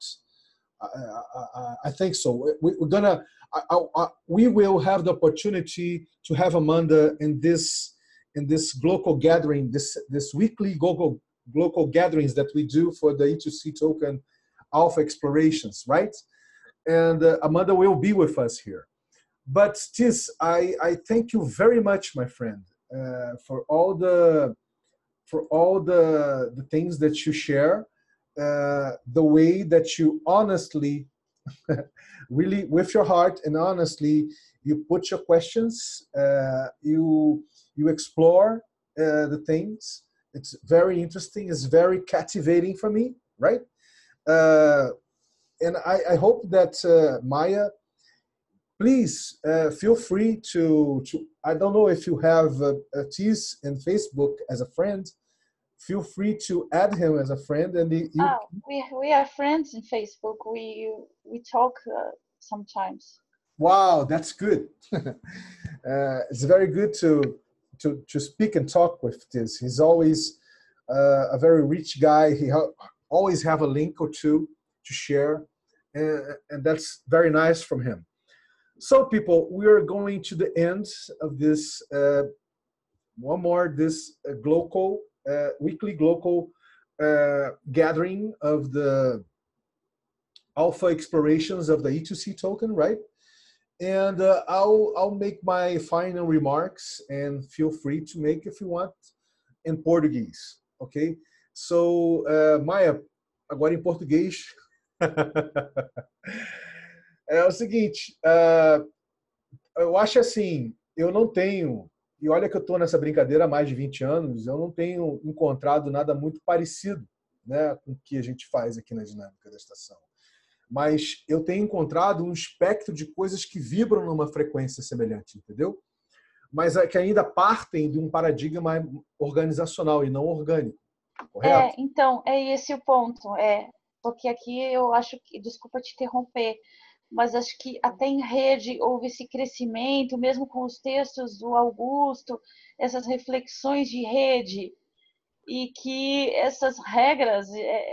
I think so. We will have the opportunity to have Amanda in this global gathering, this weekly global gatherings that we do for the E2C token Alpha explorations, right? And Amanda will be with us here. But Tis, I thank you very much, my friend, for all the things that you share, the way that you honestly, really with your heart and honestly, you put your questions, you explore the things. It's very interesting. It's very captivating for me, right? And I hope that Maya, please feel free to. I don't know if you have Tis in Facebook as a friend. Feel free to add him as a friend, and we are friends in Facebook. We talk sometimes. Wow, that's good. It's very good to speak and talk with Tis. He's always a very rich guy. He always have a link or two to share, and that's very nice from him. So, people, we are going to the end of this weekly global gathering of the Alpha explorations of the E2C token, right? And I'll make my final remarks, and feel free to make if you want in Portuguese, ok? So, Maya, agora em português. É o seguinte, eu acho assim, eu não tenho, e olha que eu estou nessa brincadeira há mais de 20 anos, eu não tenho encontrado nada muito parecido, né, com o que a gente faz aqui na dinâmica da estação. Mas eu tenho encontrado um espectro de coisas que vibram numa frequência semelhante, entendeu? Mas que ainda partem de um paradigma organizacional e não orgânico, correto? Então, é esse o ponto, porque aqui eu acho que, desculpa te interromper, mas acho que até em rede houve esse crescimento, mesmo com os textos do Augusto, essas reflexões de rede, e que essas regras,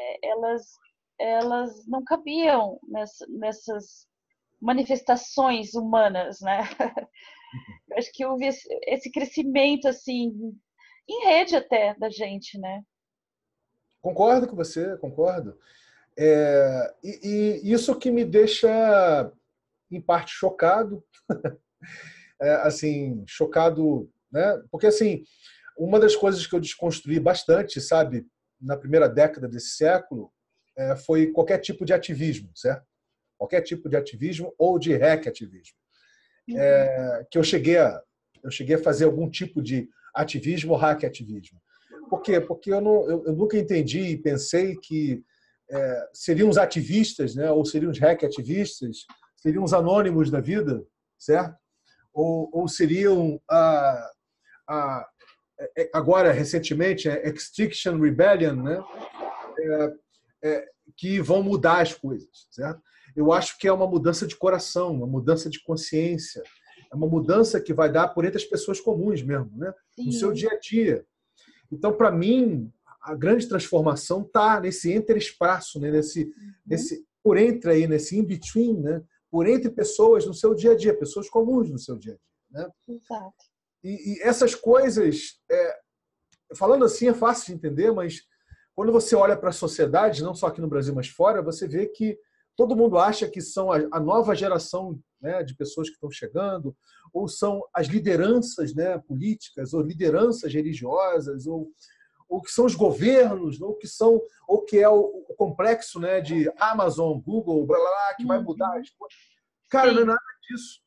elas não cabiam nessas manifestações humanas, né? Eu acho que houve esse crescimento, assim, em rede até, da gente, né? Concordo com você, concordo. E isso que me deixa, em parte, chocado. Assim, chocado, né? Porque, assim, uma das coisas que eu desconstruí bastante, sabe, na primeira década desse século, foi qualquer tipo de ativismo, certo? Qualquer tipo de ativismo ou de hack-ativismo. Que eu cheguei a fazer algum tipo de ativismo ou hack-ativismo. Por quê? Porque eu nunca entendi e pensei que seriam os ativistas, né, ou seriam os hack-ativistas, seriam os anônimos da vida, certo? Ou seriam, agora, recentemente, Extinction Rebellion, né, que vão mudar as coisas, certo? Eu acho que é uma mudança de coração, uma mudança de consciência, é uma mudança que vai dar por entre as pessoas comuns mesmo, né? No seu dia a dia. Então, para mim, a grande transformação está nesse interespaço, né? nesse por entre aí, nesse in-between, né? Por entre pessoas no seu dia a dia, pessoas comuns no seu dia a dia. Né? Exato. E essas coisas, falando assim é fácil de entender, mas quando você olha para a sociedade, não só aqui no Brasil, mas fora, você vê que todo mundo acha que são a nova geração, né, de pessoas que estão chegando, ou são as lideranças, né, políticas, ou lideranças religiosas, ou que são os governos, ou que é o complexo, né, de Amazon, Google, blá, blá, blá, que vai mudar as coisas. Cara, Sim. não é nada disso.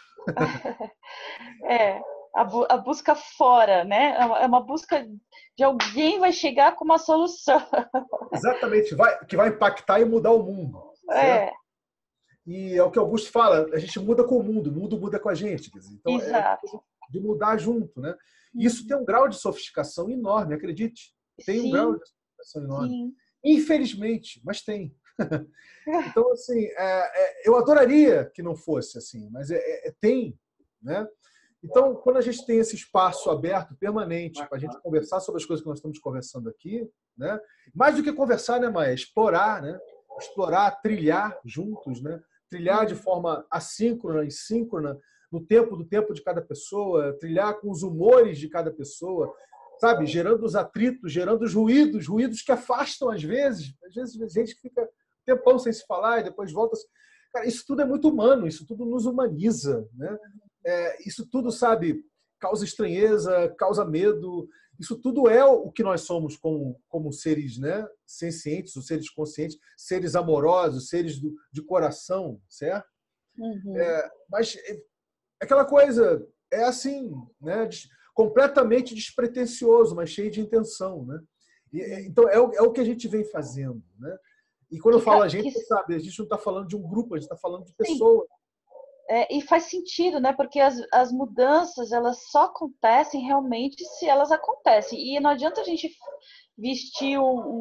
A busca fora, né? É uma busca de alguém vai chegar com uma solução. Exatamente, que vai impactar e mudar o mundo. Certo? E é o que Augusto fala, a gente muda com o mundo muda com a gente. Quer dizer, então, Exato. de mudar junto. Né? E isso tem um grau de sofisticação enorme, acredite. Tem um grau de sofisticação enorme. Sim. Infelizmente, mas tem. Então, assim, eu adoraria que não fosse assim, mas tem. Né? Então, quando a gente tem esse espaço aberto, permanente, para a gente conversar sobre as coisas que nós estamos conversando aqui, né? Mais do que conversar, né, Maia? Explorar, né? Explorar, trilhar juntos, né? Trilhar de forma assíncrona e síncrona, no tempo do tempo de cada pessoa, trilhar com os humores de cada pessoa, sabe? Gerando os atritos, gerando os ruídos que afastam às vezes gente que fica um tempão sem se falar e depois volta. Cara, isso tudo é muito humano, isso tudo nos humaniza, né? Isso tudo, sabe, causa estranheza, causa medo. Isso tudo é o que nós somos como seres, né, sencientes, os seres conscientes, seres amorosos, seres de coração, certo? Uhum. Mas aquela coisa é assim, né, completamente despretensioso, mas cheio de intenção. Né? Então, é o que a gente vem fazendo. Né? E quando eu falo a gente, sabe, a gente não está falando de um grupo, a gente está falando de pessoas. E faz sentido, né? Porque as mudanças, elas só acontecem realmente se elas acontecem. E não adianta a gente vestir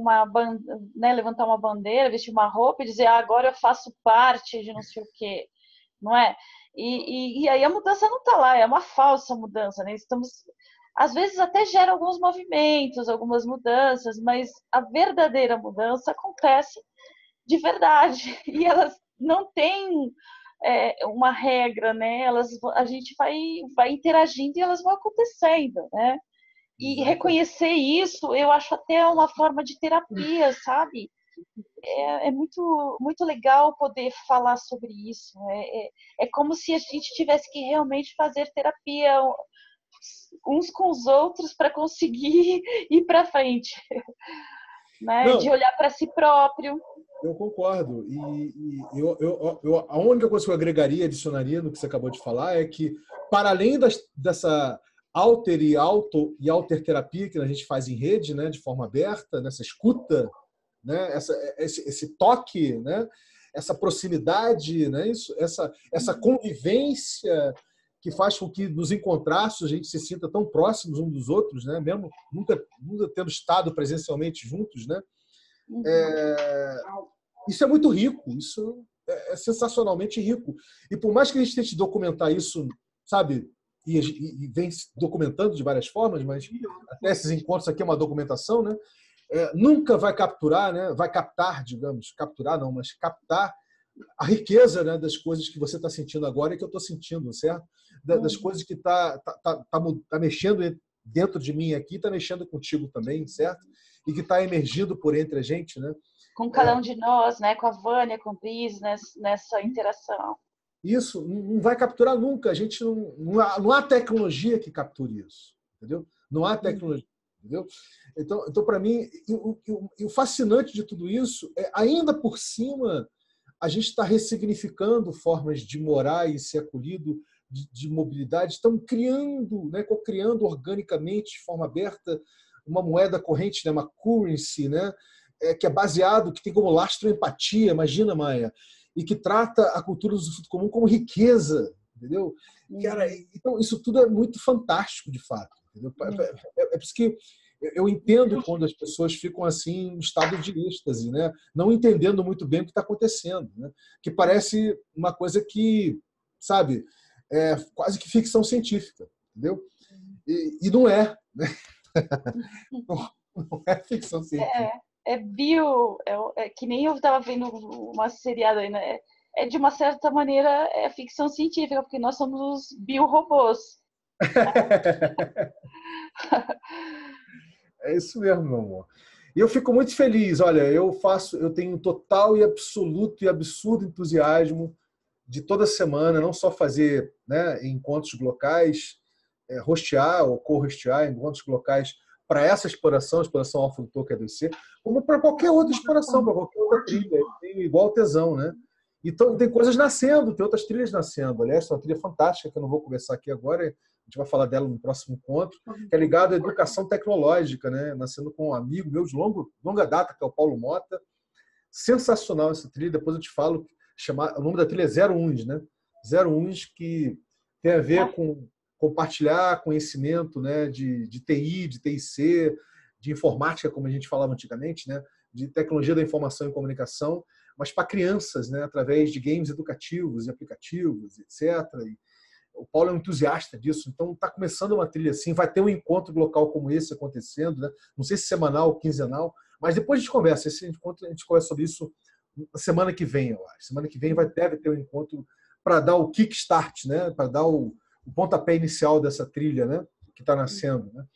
né, levantar uma bandeira, vestir uma roupa e dizer, agora eu faço parte de não sei o quê, não é? E aí a mudança não está lá, é uma falsa mudança, né? Às vezes até gera alguns movimentos, algumas mudanças, mas a verdadeira mudança acontece de verdade. E elas não têm uma regra, né? A gente vai interagindo e elas vão acontecendo, né? E reconhecer isso, eu acho até uma forma de terapia, sabe? É muito, muito legal poder falar sobre isso. É como se a gente tivesse que realmente fazer terapia uns com os outros para conseguir ir para frente, né? De olhar para si próprio. Eu concordo. A única coisa que eu agregaria, adicionaria no que você acabou de falar é que, para além dessa alter e alter terapia que a gente faz em rede, né, de forma aberta, nessa escuta, né, esse toque, né, essa proximidade, né, essa convivência que faz com que nos encontrados a gente se sinta tão próximos uns dos outros, né, mesmo nunca tendo estado presencialmente juntos, né? Isso é muito rico, isso é sensacionalmente rico. E por mais que a gente tente documentar isso, sabe, e vem se documentando de várias formas, mas até esses encontros aqui é uma documentação, né? Nunca vai capturar, né? Vai captar, digamos, capturar não, mas captar a riqueza, né, das coisas que você está sentindo agora e que eu estou sentindo, certo? Das coisas que tá mexendo dentro de mim aqui, está mexendo contigo também, certo? E que está emergindo por entre a gente, né? Com cada um de nós, né? Com a Vânia, com o Cris, nessa interação. Isso não vai capturar nunca. A gente não há tecnologia que capture isso, entendeu? Não há tecnologia, entendeu? Então para mim, o fascinante de tudo isso é, ainda por cima, a gente está ressignificando formas de morar e ser acolhido, de mobilidade, estamos criando, né, co-criando organicamente, de forma aberta, uma moeda corrente, né, uma currency, né, que é baseado, que tem como lastro empatia, imagina, Maia, e que trata a cultura do usufruto comum como riqueza, entendeu? Cara, então isso tudo é muito fantástico, de fato, entendeu? É por isso que eu entendo quando as pessoas ficam assim em estado de êxtase, né? Não entendendo muito bem o que está acontecendo, né? Que parece uma coisa que, sabe, é quase que ficção científica, entendeu? E não é, né? Não é ficção científica. Que nem eu estava vendo uma seriada aí, né? De uma certa maneira, é ficção científica, porque nós somos os biorobôs. É isso mesmo, meu amor. E eu fico muito feliz. Olha, eu tenho total e absoluto e absurdo entusiasmo de toda semana, não só fazer, né, encontros locais, hostear ou co-hostear encontros locais para essa exploração Alfa do Toque ADC, como para qualquer outra exploração, para qualquer outra trilha. Eu tenho igual tesão, né? Então, tem coisas nascendo, tem outras trilhas nascendo. Aliás, é uma trilha fantástica que eu não vou conversar aqui agora, a gente vai falar dela no próximo encontro, que é ligado à educação tecnológica, né? Nascendo com um amigo meu de longa data, que é o Paulo Mota. Sensacional essa trilha, depois eu te falo. O nome da trilha é 01, né? 01, que tem a ver com compartilhar conhecimento, né? de TI, de TIC, de informática, como a gente falava antigamente, né? De tecnologia da informação e comunicação, mas para crianças, né? Através de games educativos e aplicativos, etc. E o Paulo é um entusiasta disso, então está começando uma trilha assim, vai ter um encontro local como esse acontecendo, né? Não sei se semanal ou quinzenal, mas depois a gente conversa. Esse encontro, a gente conversa sobre isso na semana que vem, eu acho. Semana que vem deve ter um encontro para dar o kickstart, né? Para dar o pontapé inicial dessa trilha, né? Que está nascendo, né?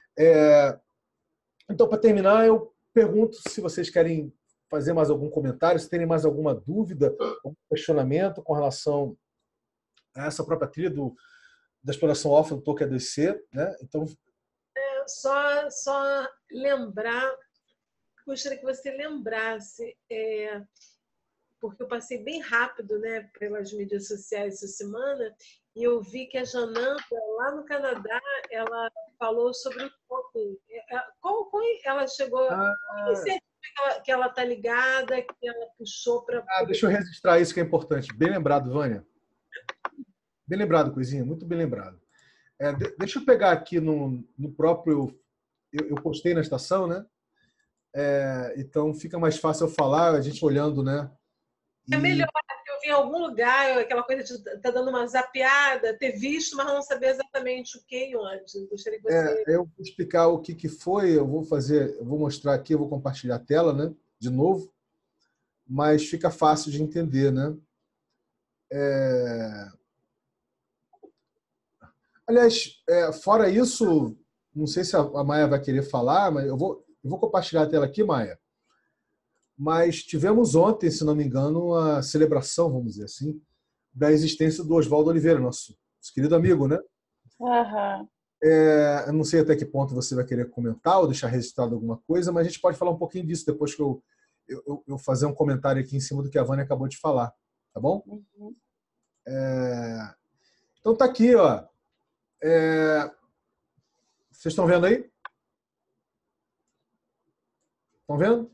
Então, para terminar, eu pergunto se vocês querem fazer mais algum comentário, se terem mais alguma dúvida, algum questionamento com relação a essa própria trilha da exploração Alfa do Toque ADC, né? Então, só lembrar, gostaria que você lembrasse, porque eu passei bem rápido, né, pelas mídias sociais essa semana, e eu vi que a Jananda, lá no Canadá, ela falou sobre o token. Como ela chegou? Que ela está ligada, que ela puxou para... deixa eu registrar isso que é importante. Bem lembrado, Vânia. Bem lembrado, Coisinha. Muito bem lembrado. Deixa eu pegar aqui no próprio... Eu postei na estação, né? Então fica mais fácil eu falar, a gente olhando, né? É melhor eu vi em algum lugar, aquela coisa de estar dando uma zapeada, ter visto, mas não saber exatamente o que e onde. Gostaria que você... eu vou explicar o que foi, eu vou mostrar aqui, eu vou compartilhar a tela, né? De novo, mas fica fácil de entender, né? Aliás, fora isso, não sei se a Maia vai querer falar, mas eu vou compartilhar a tela aqui, Maia. Mas tivemos ontem, se não me engano, a celebração, vamos dizer assim, da existência do Oswaldo Oliveira, nosso querido amigo, né? Uhum. Eu não sei até que ponto você vai querer comentar ou deixar registrado alguma coisa, mas a gente pode falar um pouquinho disso depois que eu fazer um comentário aqui em cima do que a Vânia acabou de falar, tá bom? Uhum. Então tá aqui, ó. Vocês estão vendo aí? Estão vendo?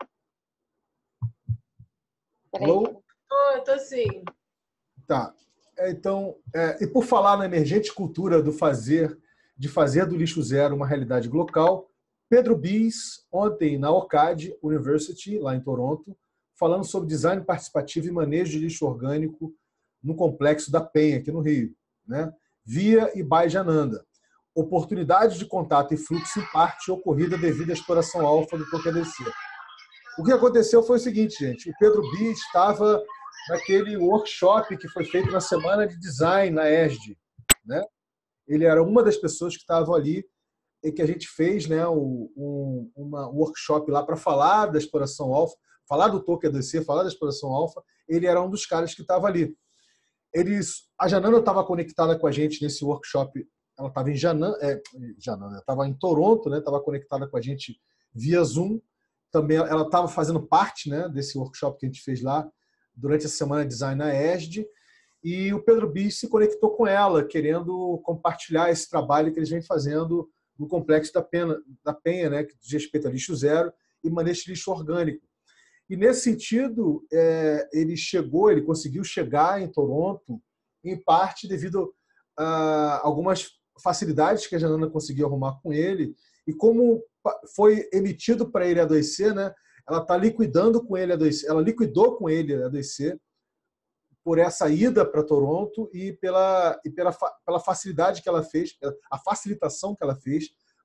Alô? Estou sim. Tá. Então, e por falar na emergente cultura de fazer do lixo zero uma realidade local, Pedro Bis, ontem na OCAD University, lá em Toronto, falando sobre design participativo e manejo de lixo orgânico no Complexo da Penha, aqui no Rio, né? Via e by Jananda. Oportunidade de contato e fluxo em parte ocorrida devido à exploração alfa do Toque ADC. O que aconteceu foi o seguinte, gente. O Pedro Bis estava naquele workshop que foi feito na Semana de Design na ESD, né? Ele era uma das pessoas que estavam ali e que a gente fez, né, um workshop lá para falar da exploração alfa, falar do Toque ADC, falar da exploração alfa. Ele era um dos caras que estava ali. A Jananda estava conectada com a gente nesse workshop. Ela estava em estava em Toronto, né? Estava conectada com a gente via Zoom. Também ela estava fazendo parte, né, desse workshop que a gente fez lá durante a Semana de Design na ESD. E o Pedro Bis se conectou com ela, querendo compartilhar esse trabalho que eles vêm fazendo no Complexo da Penha, né, que diz respeito a lixo zero e manejo de lixo orgânico. E, nesse sentido, ele conseguiu chegar em Toronto, em parte devido a algumas facilidades que a Jananda conseguiu arrumar com ele. E como foi emitido para ele a A2C, né, ela está liquidando com ele a A2C, ela liquidou com ele a A2C por essa ida para Toronto e pela facilidade que ela fez, a facilitação que ela fez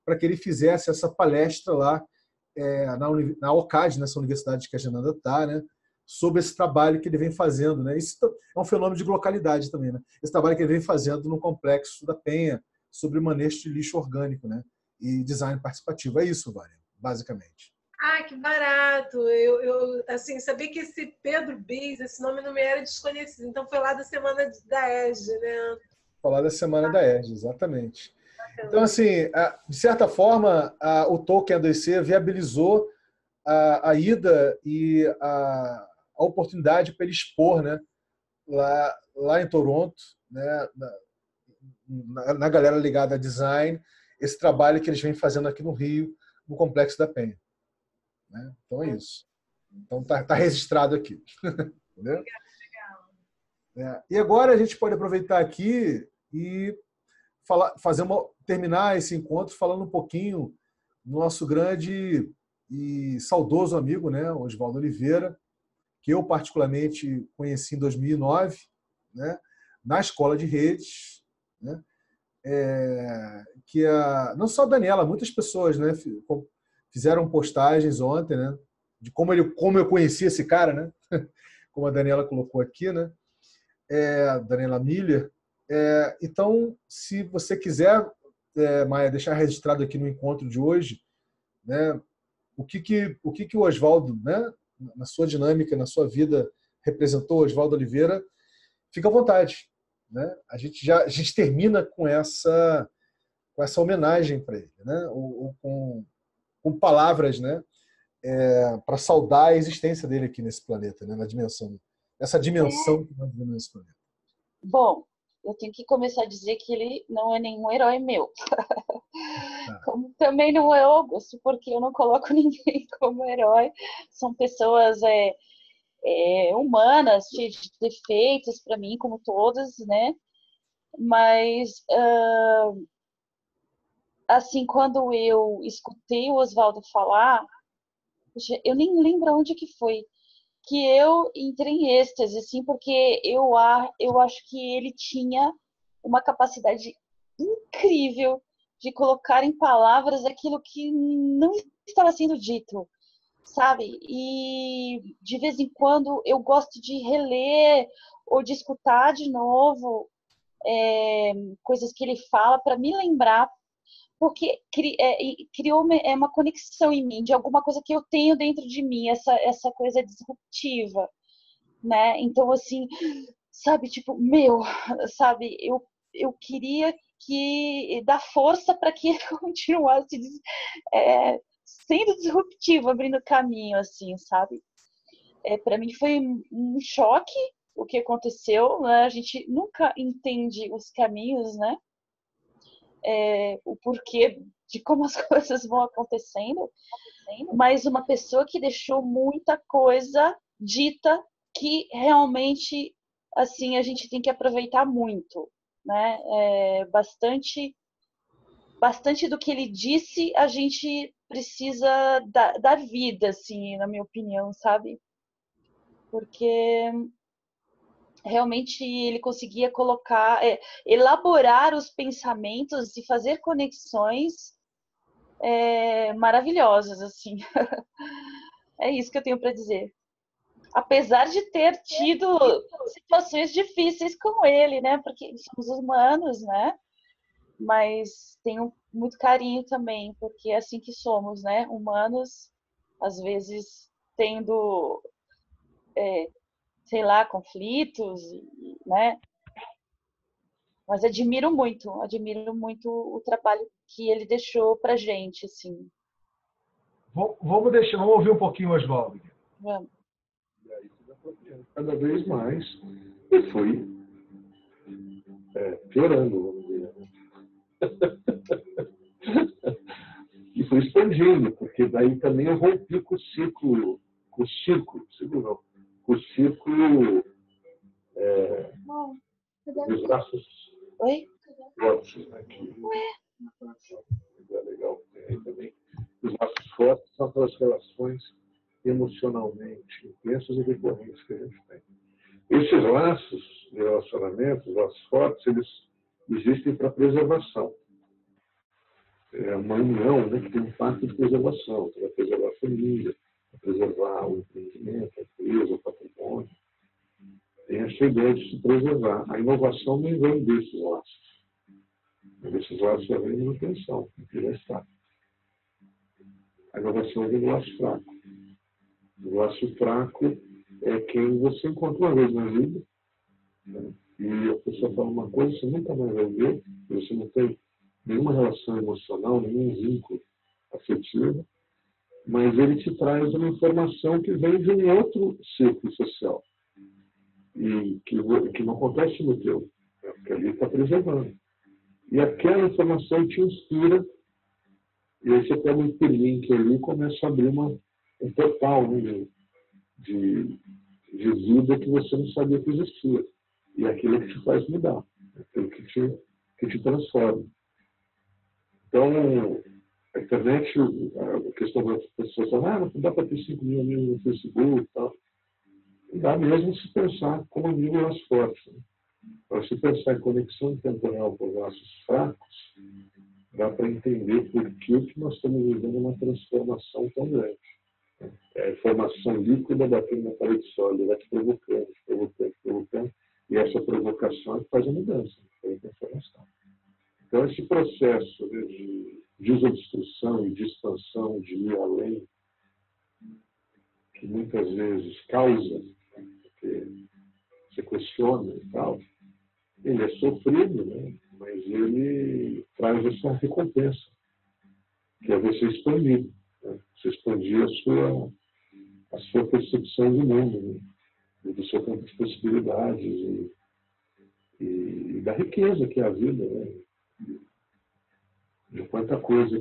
para que ele fizesse essa palestra lá na OCAD, nessa universidade que a Genanda está, né, sobre esse trabalho que ele vem fazendo. Né? Isso é um fenômeno de localidade também. Né? Esse trabalho que ele vem fazendo no Complexo da Penha sobre manejo de lixo orgânico, né? E design participativo. É isso, Vânia, basicamente. Ah, que barato! Eu assim, sabia que esse Pedro Bis, esse nome não me era desconhecido. Então foi lá da semana da ESG, né? Falar da semana da ESG, exatamente. Então, assim, de certa forma, o Token A2C viabilizou a ida e a oportunidade para ele expor, né, lá em Toronto, né, na galera ligada a design, esse trabalho que eles vêm fazendo aqui no Rio, no Complexo da Penha. Né? Então é isso. Então tá registrado aqui. Entendeu? E agora a gente pode aproveitar aqui e terminar esse encontro falando um pouquinho do nosso grande e saudoso amigo, né, Oswaldo Oliveira, que eu particularmente conheci em 2009, né, na Escola de Redes, né, que não só a Daniela, muitas pessoas, né, fizeram postagens ontem, né, de como eu conheci esse cara, né, como a Daniela colocou aqui, né, Daniela Miller. Então, se você quiser, Maia, deixar registrado aqui no encontro de hoje, né, o que o Oswaldo, né, na sua dinâmica, na sua vida, representou, Oswaldo Oliveira, fica à vontade. Né? A gente termina com essa homenagem para ele, né? Com palavras, né, para saudar a existência dele aqui nesse planeta, né, nessa dimensão que nós vivemos nesse planeta. Bom, eu tenho que começar a dizer que ele não é nenhum herói meu. Como também não é Augusto, porque eu não coloco ninguém como herói. São pessoas humanas, cheias de defeitos para mim, como todas, né? Mas, assim, quando eu escutei o Oswaldo falar, eu nem lembro onde que foi, que eu entrei em êxtase, assim, porque eu acho que ele tinha uma capacidade incrível de colocar em palavras aquilo que não estava sendo dito, sabe? E de vez em quando eu gosto de reler ou de escutar de novo coisas que ele fala para me lembrar, porque criou uma conexão em mim de alguma coisa que eu tenho dentro de mim, essa coisa disruptiva, né? Então, assim, sabe, tipo, sabe, eu queria dar força para que ele continuasse sendo disruptivo, abrindo caminho, assim, sabe? Para mim foi um choque o que aconteceu, né? A gente nunca entende os caminhos, né? O porquê de como as coisas vão acontecendo, mas uma pessoa que deixou muita coisa dita que realmente, assim, a gente tem que aproveitar muito, né? Bastante do que ele disse a gente precisa dar vida, assim, na minha opinião, sabe? Porque realmente ele conseguia elaborar os pensamentos e fazer conexões maravilhosas, assim. É isso que eu tenho para dizer. Apesar de ter tido situações difíceis com ele, né? Porque somos humanos, né? Mas tenho muito carinho também, porque é assim que somos, né? Humanos, às vezes tendo, sei lá, conflitos, né? Mas admiro muito o trabalho que ele deixou pra gente, assim. Vamos ouvir um pouquinho o Oswaldo. Vamos. E aí fui apropriando cada vez mais e fui piorando, vamos dizer. E fui expandindo, porque daí também eu rompi com o círculo dos braços fortes, né? É legal aí também. Os laços fortes são aquelas relações emocionalmente intensas e recorrentes que a gente tem. Esses laços de relacionamento, os laços fortes, eles existem para preservação. é uma união, né, que tem um pacto de preservação, que vai preservar a família, vai preservar o empreendimento, a empresa, o patrimônio. Tem essa ideia de se preservar. A inovação não vem desses laços. Desses laços já vem de manutenção, que já está. A inovação vem do laço fraco. O laço fraco é quem você encontra uma vez na vida, né? E a pessoa fala uma coisa, você nunca mais vai ver, você não tem nenhuma relação emocional, nenhum vínculo afetivo, mas ele te traz uma informação que vem de um outro círculo social e que não acontece no teu, né? Porque ali está preservando. E aquela informação te inspira, e aí você pega um hiperlink ali e começa a abrir um portal, né, de vida que você não sabia que existia. E é aquilo que te faz mudar, é aquilo que te transforma. Então, a internet, a questão das pessoas falam, não dá para ter 5 mil amigos no Facebook e tal. Não dá mesmo se pensar como amigo laço forte. Né? Para se pensar em conexão temporal com laços fracos, dá para entender por que nós estamos vivendo uma transformação tão grande. É a informação líquida batendo na parede sólida, vai te provocando, provocando, e essa provocação é que faz a mudança, a informação. Então, esse processo, né, de desobstrução e de expansão, de ir além, que muitas vezes causa, porque você questiona e tal, ele é sofrido, né, mas ele traz essa recompensa, que é você expandir. Né, você expandir a sua percepção do mundo, né, do seu campo de possibilidades e da riqueza que é a vida, né? De quanta coisa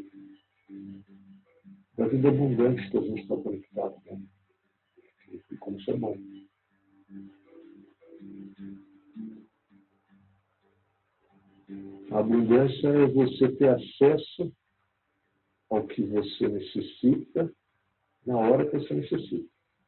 da vida abundante que a gente está conectado, né? E como isso é bom. A abundância é você ter acesso ao que você necessita na hora que você necessita.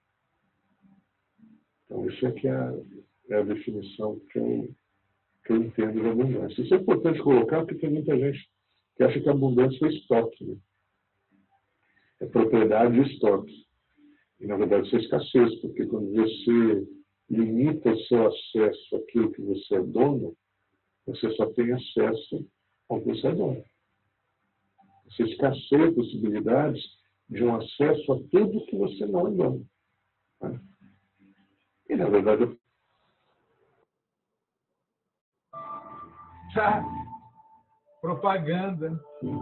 Então, isso é que é a definição que eu entendo de abundância. Isso é importante colocar, porque tem muita gente que acha que a abundância é estoque, né? É propriedade de estoque. E, na verdade, isso é escassez, porque quando você limita o seu acesso àquilo que você é dono, você só tem acesso ao que você é dono. Você escasseia possibilidades de um acesso a tudo que você não é dono. Né? E, na verdade, propaganda.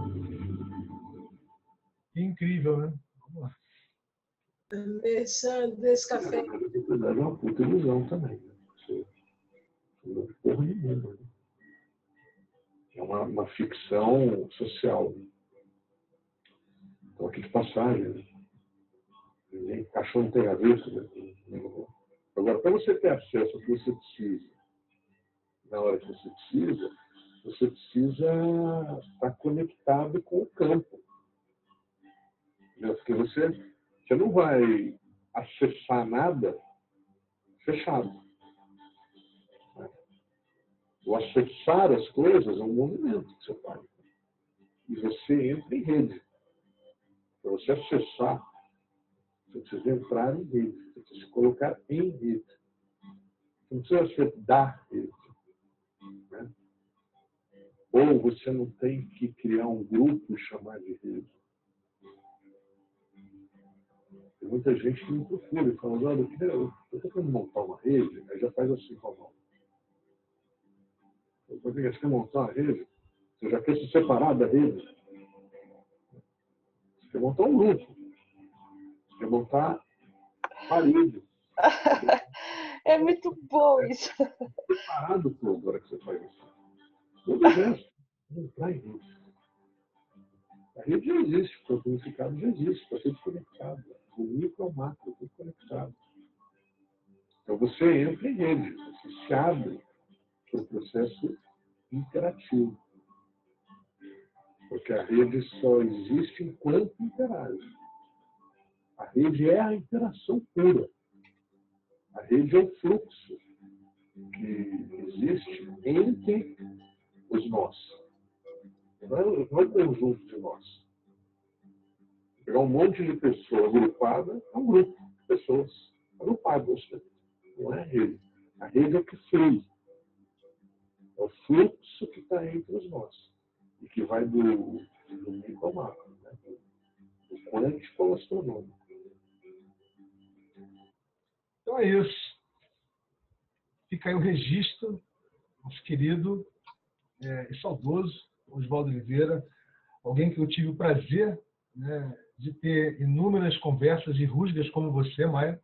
Que incrível, né? Vamos lá. Desse café. a propriedade é uma puta ilusão também. Né? Você não é porra nenhuma. Né? É uma ficção social. Né? Então, aqui de passagem, né? Cachorro não tem a ver. Né? Agora, para você ter acesso ao que você precisa, na hora que você precisa estar conectado com o campo. Né? Porque você não vai acessar nada fechado. Né? O acessar as coisas é um movimento que você faz. E você entra em rede. Para você acessar, você precisa entrar em rede. Você precisa se colocar em rede. Você não precisa ser da rede. Né? Ou você não tem que criar um grupo e chamar de rede. Tem muita gente que me procura e fala, olha, eu estou querendo montar uma rede, aí já faz assim com a mão. Você quer montar uma rede? Você já quer se separar da rede? Você quer montar um grupo. Você quer montar parede. É muito bom isso. Separado todo na hora que você faz isso. Todo o resto, entrar em rede. A rede já existe, o significado já existe, está tudo conectado. O micro ao macro, tudo conectado. Então você entra em rede, você se abre para o processo interativo. Porque a rede só existe enquanto interage. A rede é a interação pura. A rede é o fluxo que existe entre os nós. Não é um conjunto de nós. Pegar um monte de pessoas agrupadas, é um grupo de pessoas agrupadas. Não é a rede. A rede é o que flui. É o fluxo que está entre os nós. E que vai do micro ao macro, né? Do quântico ao astronômico. Então é isso. Fica aí o registro, nosso querido e saudoso Oswaldo Oliveira, alguém que eu tive o prazer, né, de ter inúmeras conversas e rusgas como você, Maia.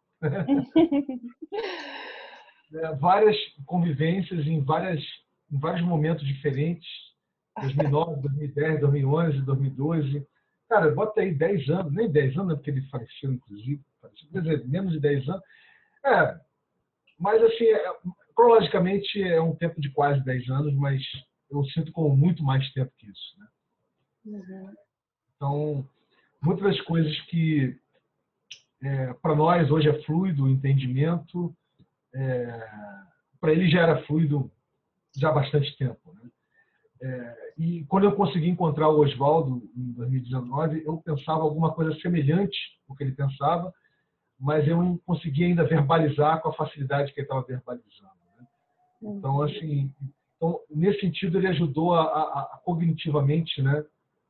Várias convivências em vários momentos diferentes, 2009, 2010, 2011, 2012. Cara, bota aí 10 anos, nem 10 anos, porque ele faleceu, inclusive, quer dizer, menos de 10 anos. Mas, assim, cronologicamente é um tempo de quase 10 anos, mas eu sinto como muito mais tempo que isso, né? Uhum. Então, muitas das coisas que para nós hoje é fluido, o entendimento, para ele já era fluido já há bastante tempo, né? E quando eu consegui encontrar o Oswaldo em 2019, eu pensava alguma coisa semelhante ao que ele pensava, mas eu não conseguia ainda verbalizar com a facilidade que ele estava verbalizando, né? Então, assim, nesse sentido, ele ajudou a cognitivamente, né,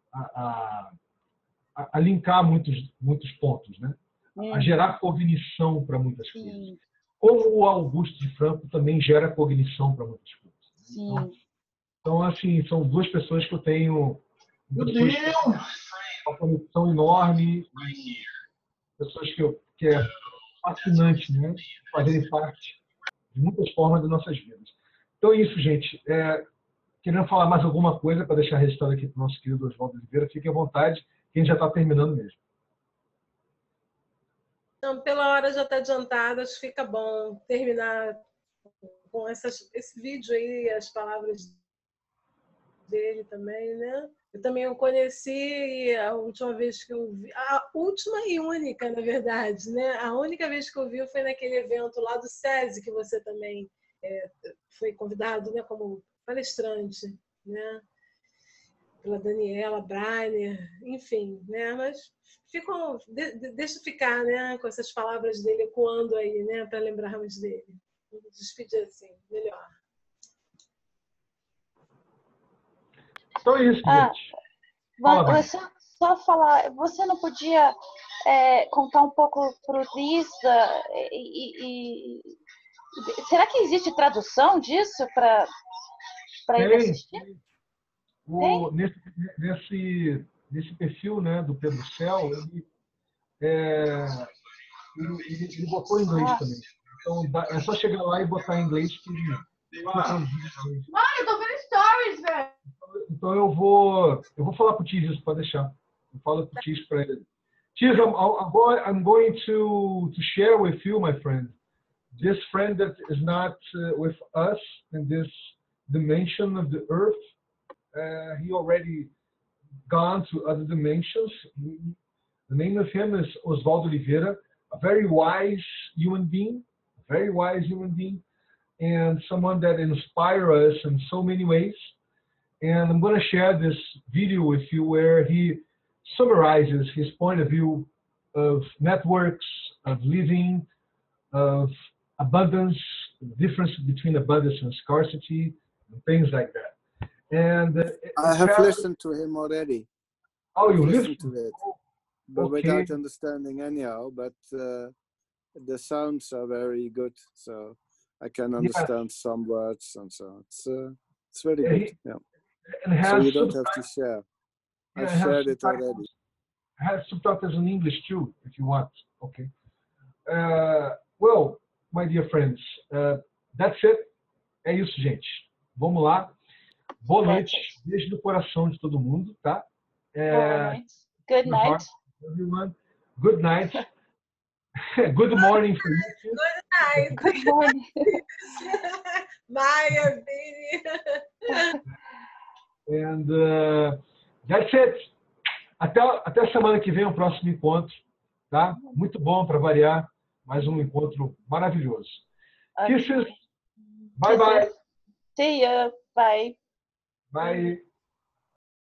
a linkar muitos pontos, né? A gerar cognição para muitas coisas. Como o Augusto de Franco também gera cognição para muitas coisas. Então, assim, são duas pessoas que eu tenho uma conexão enorme, pessoas que é fascinante, né, fazerem parte de muitas formas das nossas vidas. Então é isso, gente. Querendo falar mais alguma coisa para deixar registrado aqui para o nosso querido Oswaldo Oliveira, fique à vontade, que a gente já está terminando mesmo. Então, pela hora já está adiantada, acho que fica bom terminar com esse vídeo aí, as palavras dele também, né? Eu também o conheci a última vez que eu vi, a última e única, na verdade, né? A única vez que eu vi foi naquele evento lá do SESI, que você também foi convidado, né, como palestrante, né? Pela Daniela Brainer, enfim, né? Mas deixa ficar, né, com essas palavras dele ecoando aí, né, para lembrarmos dele. Vou despedir assim, melhor. Então é isso, gente. Só falar, você não podia contar um pouco pro Lisa será que existe tradução disso para ele assistir? Nesse perfil, né, do Pedro Céu, ele botou em inglês também. Então é só chegar lá e botar em inglês que ele Mano, eu tô vendo stories, velho. Então eu vou falar pro Tiz isso, pode deixar. Eu falo pro Tiz para ele. Tiz, I'm going to share with you, my friend, this friend that is not with us in this dimension of the earth. He already gone to other dimensions. The name of him is Oswaldo Oliveira, a very wise human being, and someone that inspires us in so many ways. And I'm going to share this video with you where he summarizes his point of view of networks, of living, of abundance, the difference between abundance and scarcity, and things like that. And I have listened to him already. Oh, you listened to it, but without understanding anyhow. But the sounds are very good, so I can understand some words, and so it's very good. Yeah. So you don't have to share. I shared it already. I have subtitles in English too, if you want. Okay. Well, my dear friends, that's it. É isso, gente. Vamos lá. Boa noite. Beijo no coração de todo mundo, tá? Boa noite. Good night. Everyone. Good night. Good morning for you too. Good night. Good morning. Maya, Vini. And that's it. Até a semana que vem, o próximo encontro, tá? Muito bom para variar, mais um encontro maravilhoso. Kisses. Bye bye. See you. Bye. Bye.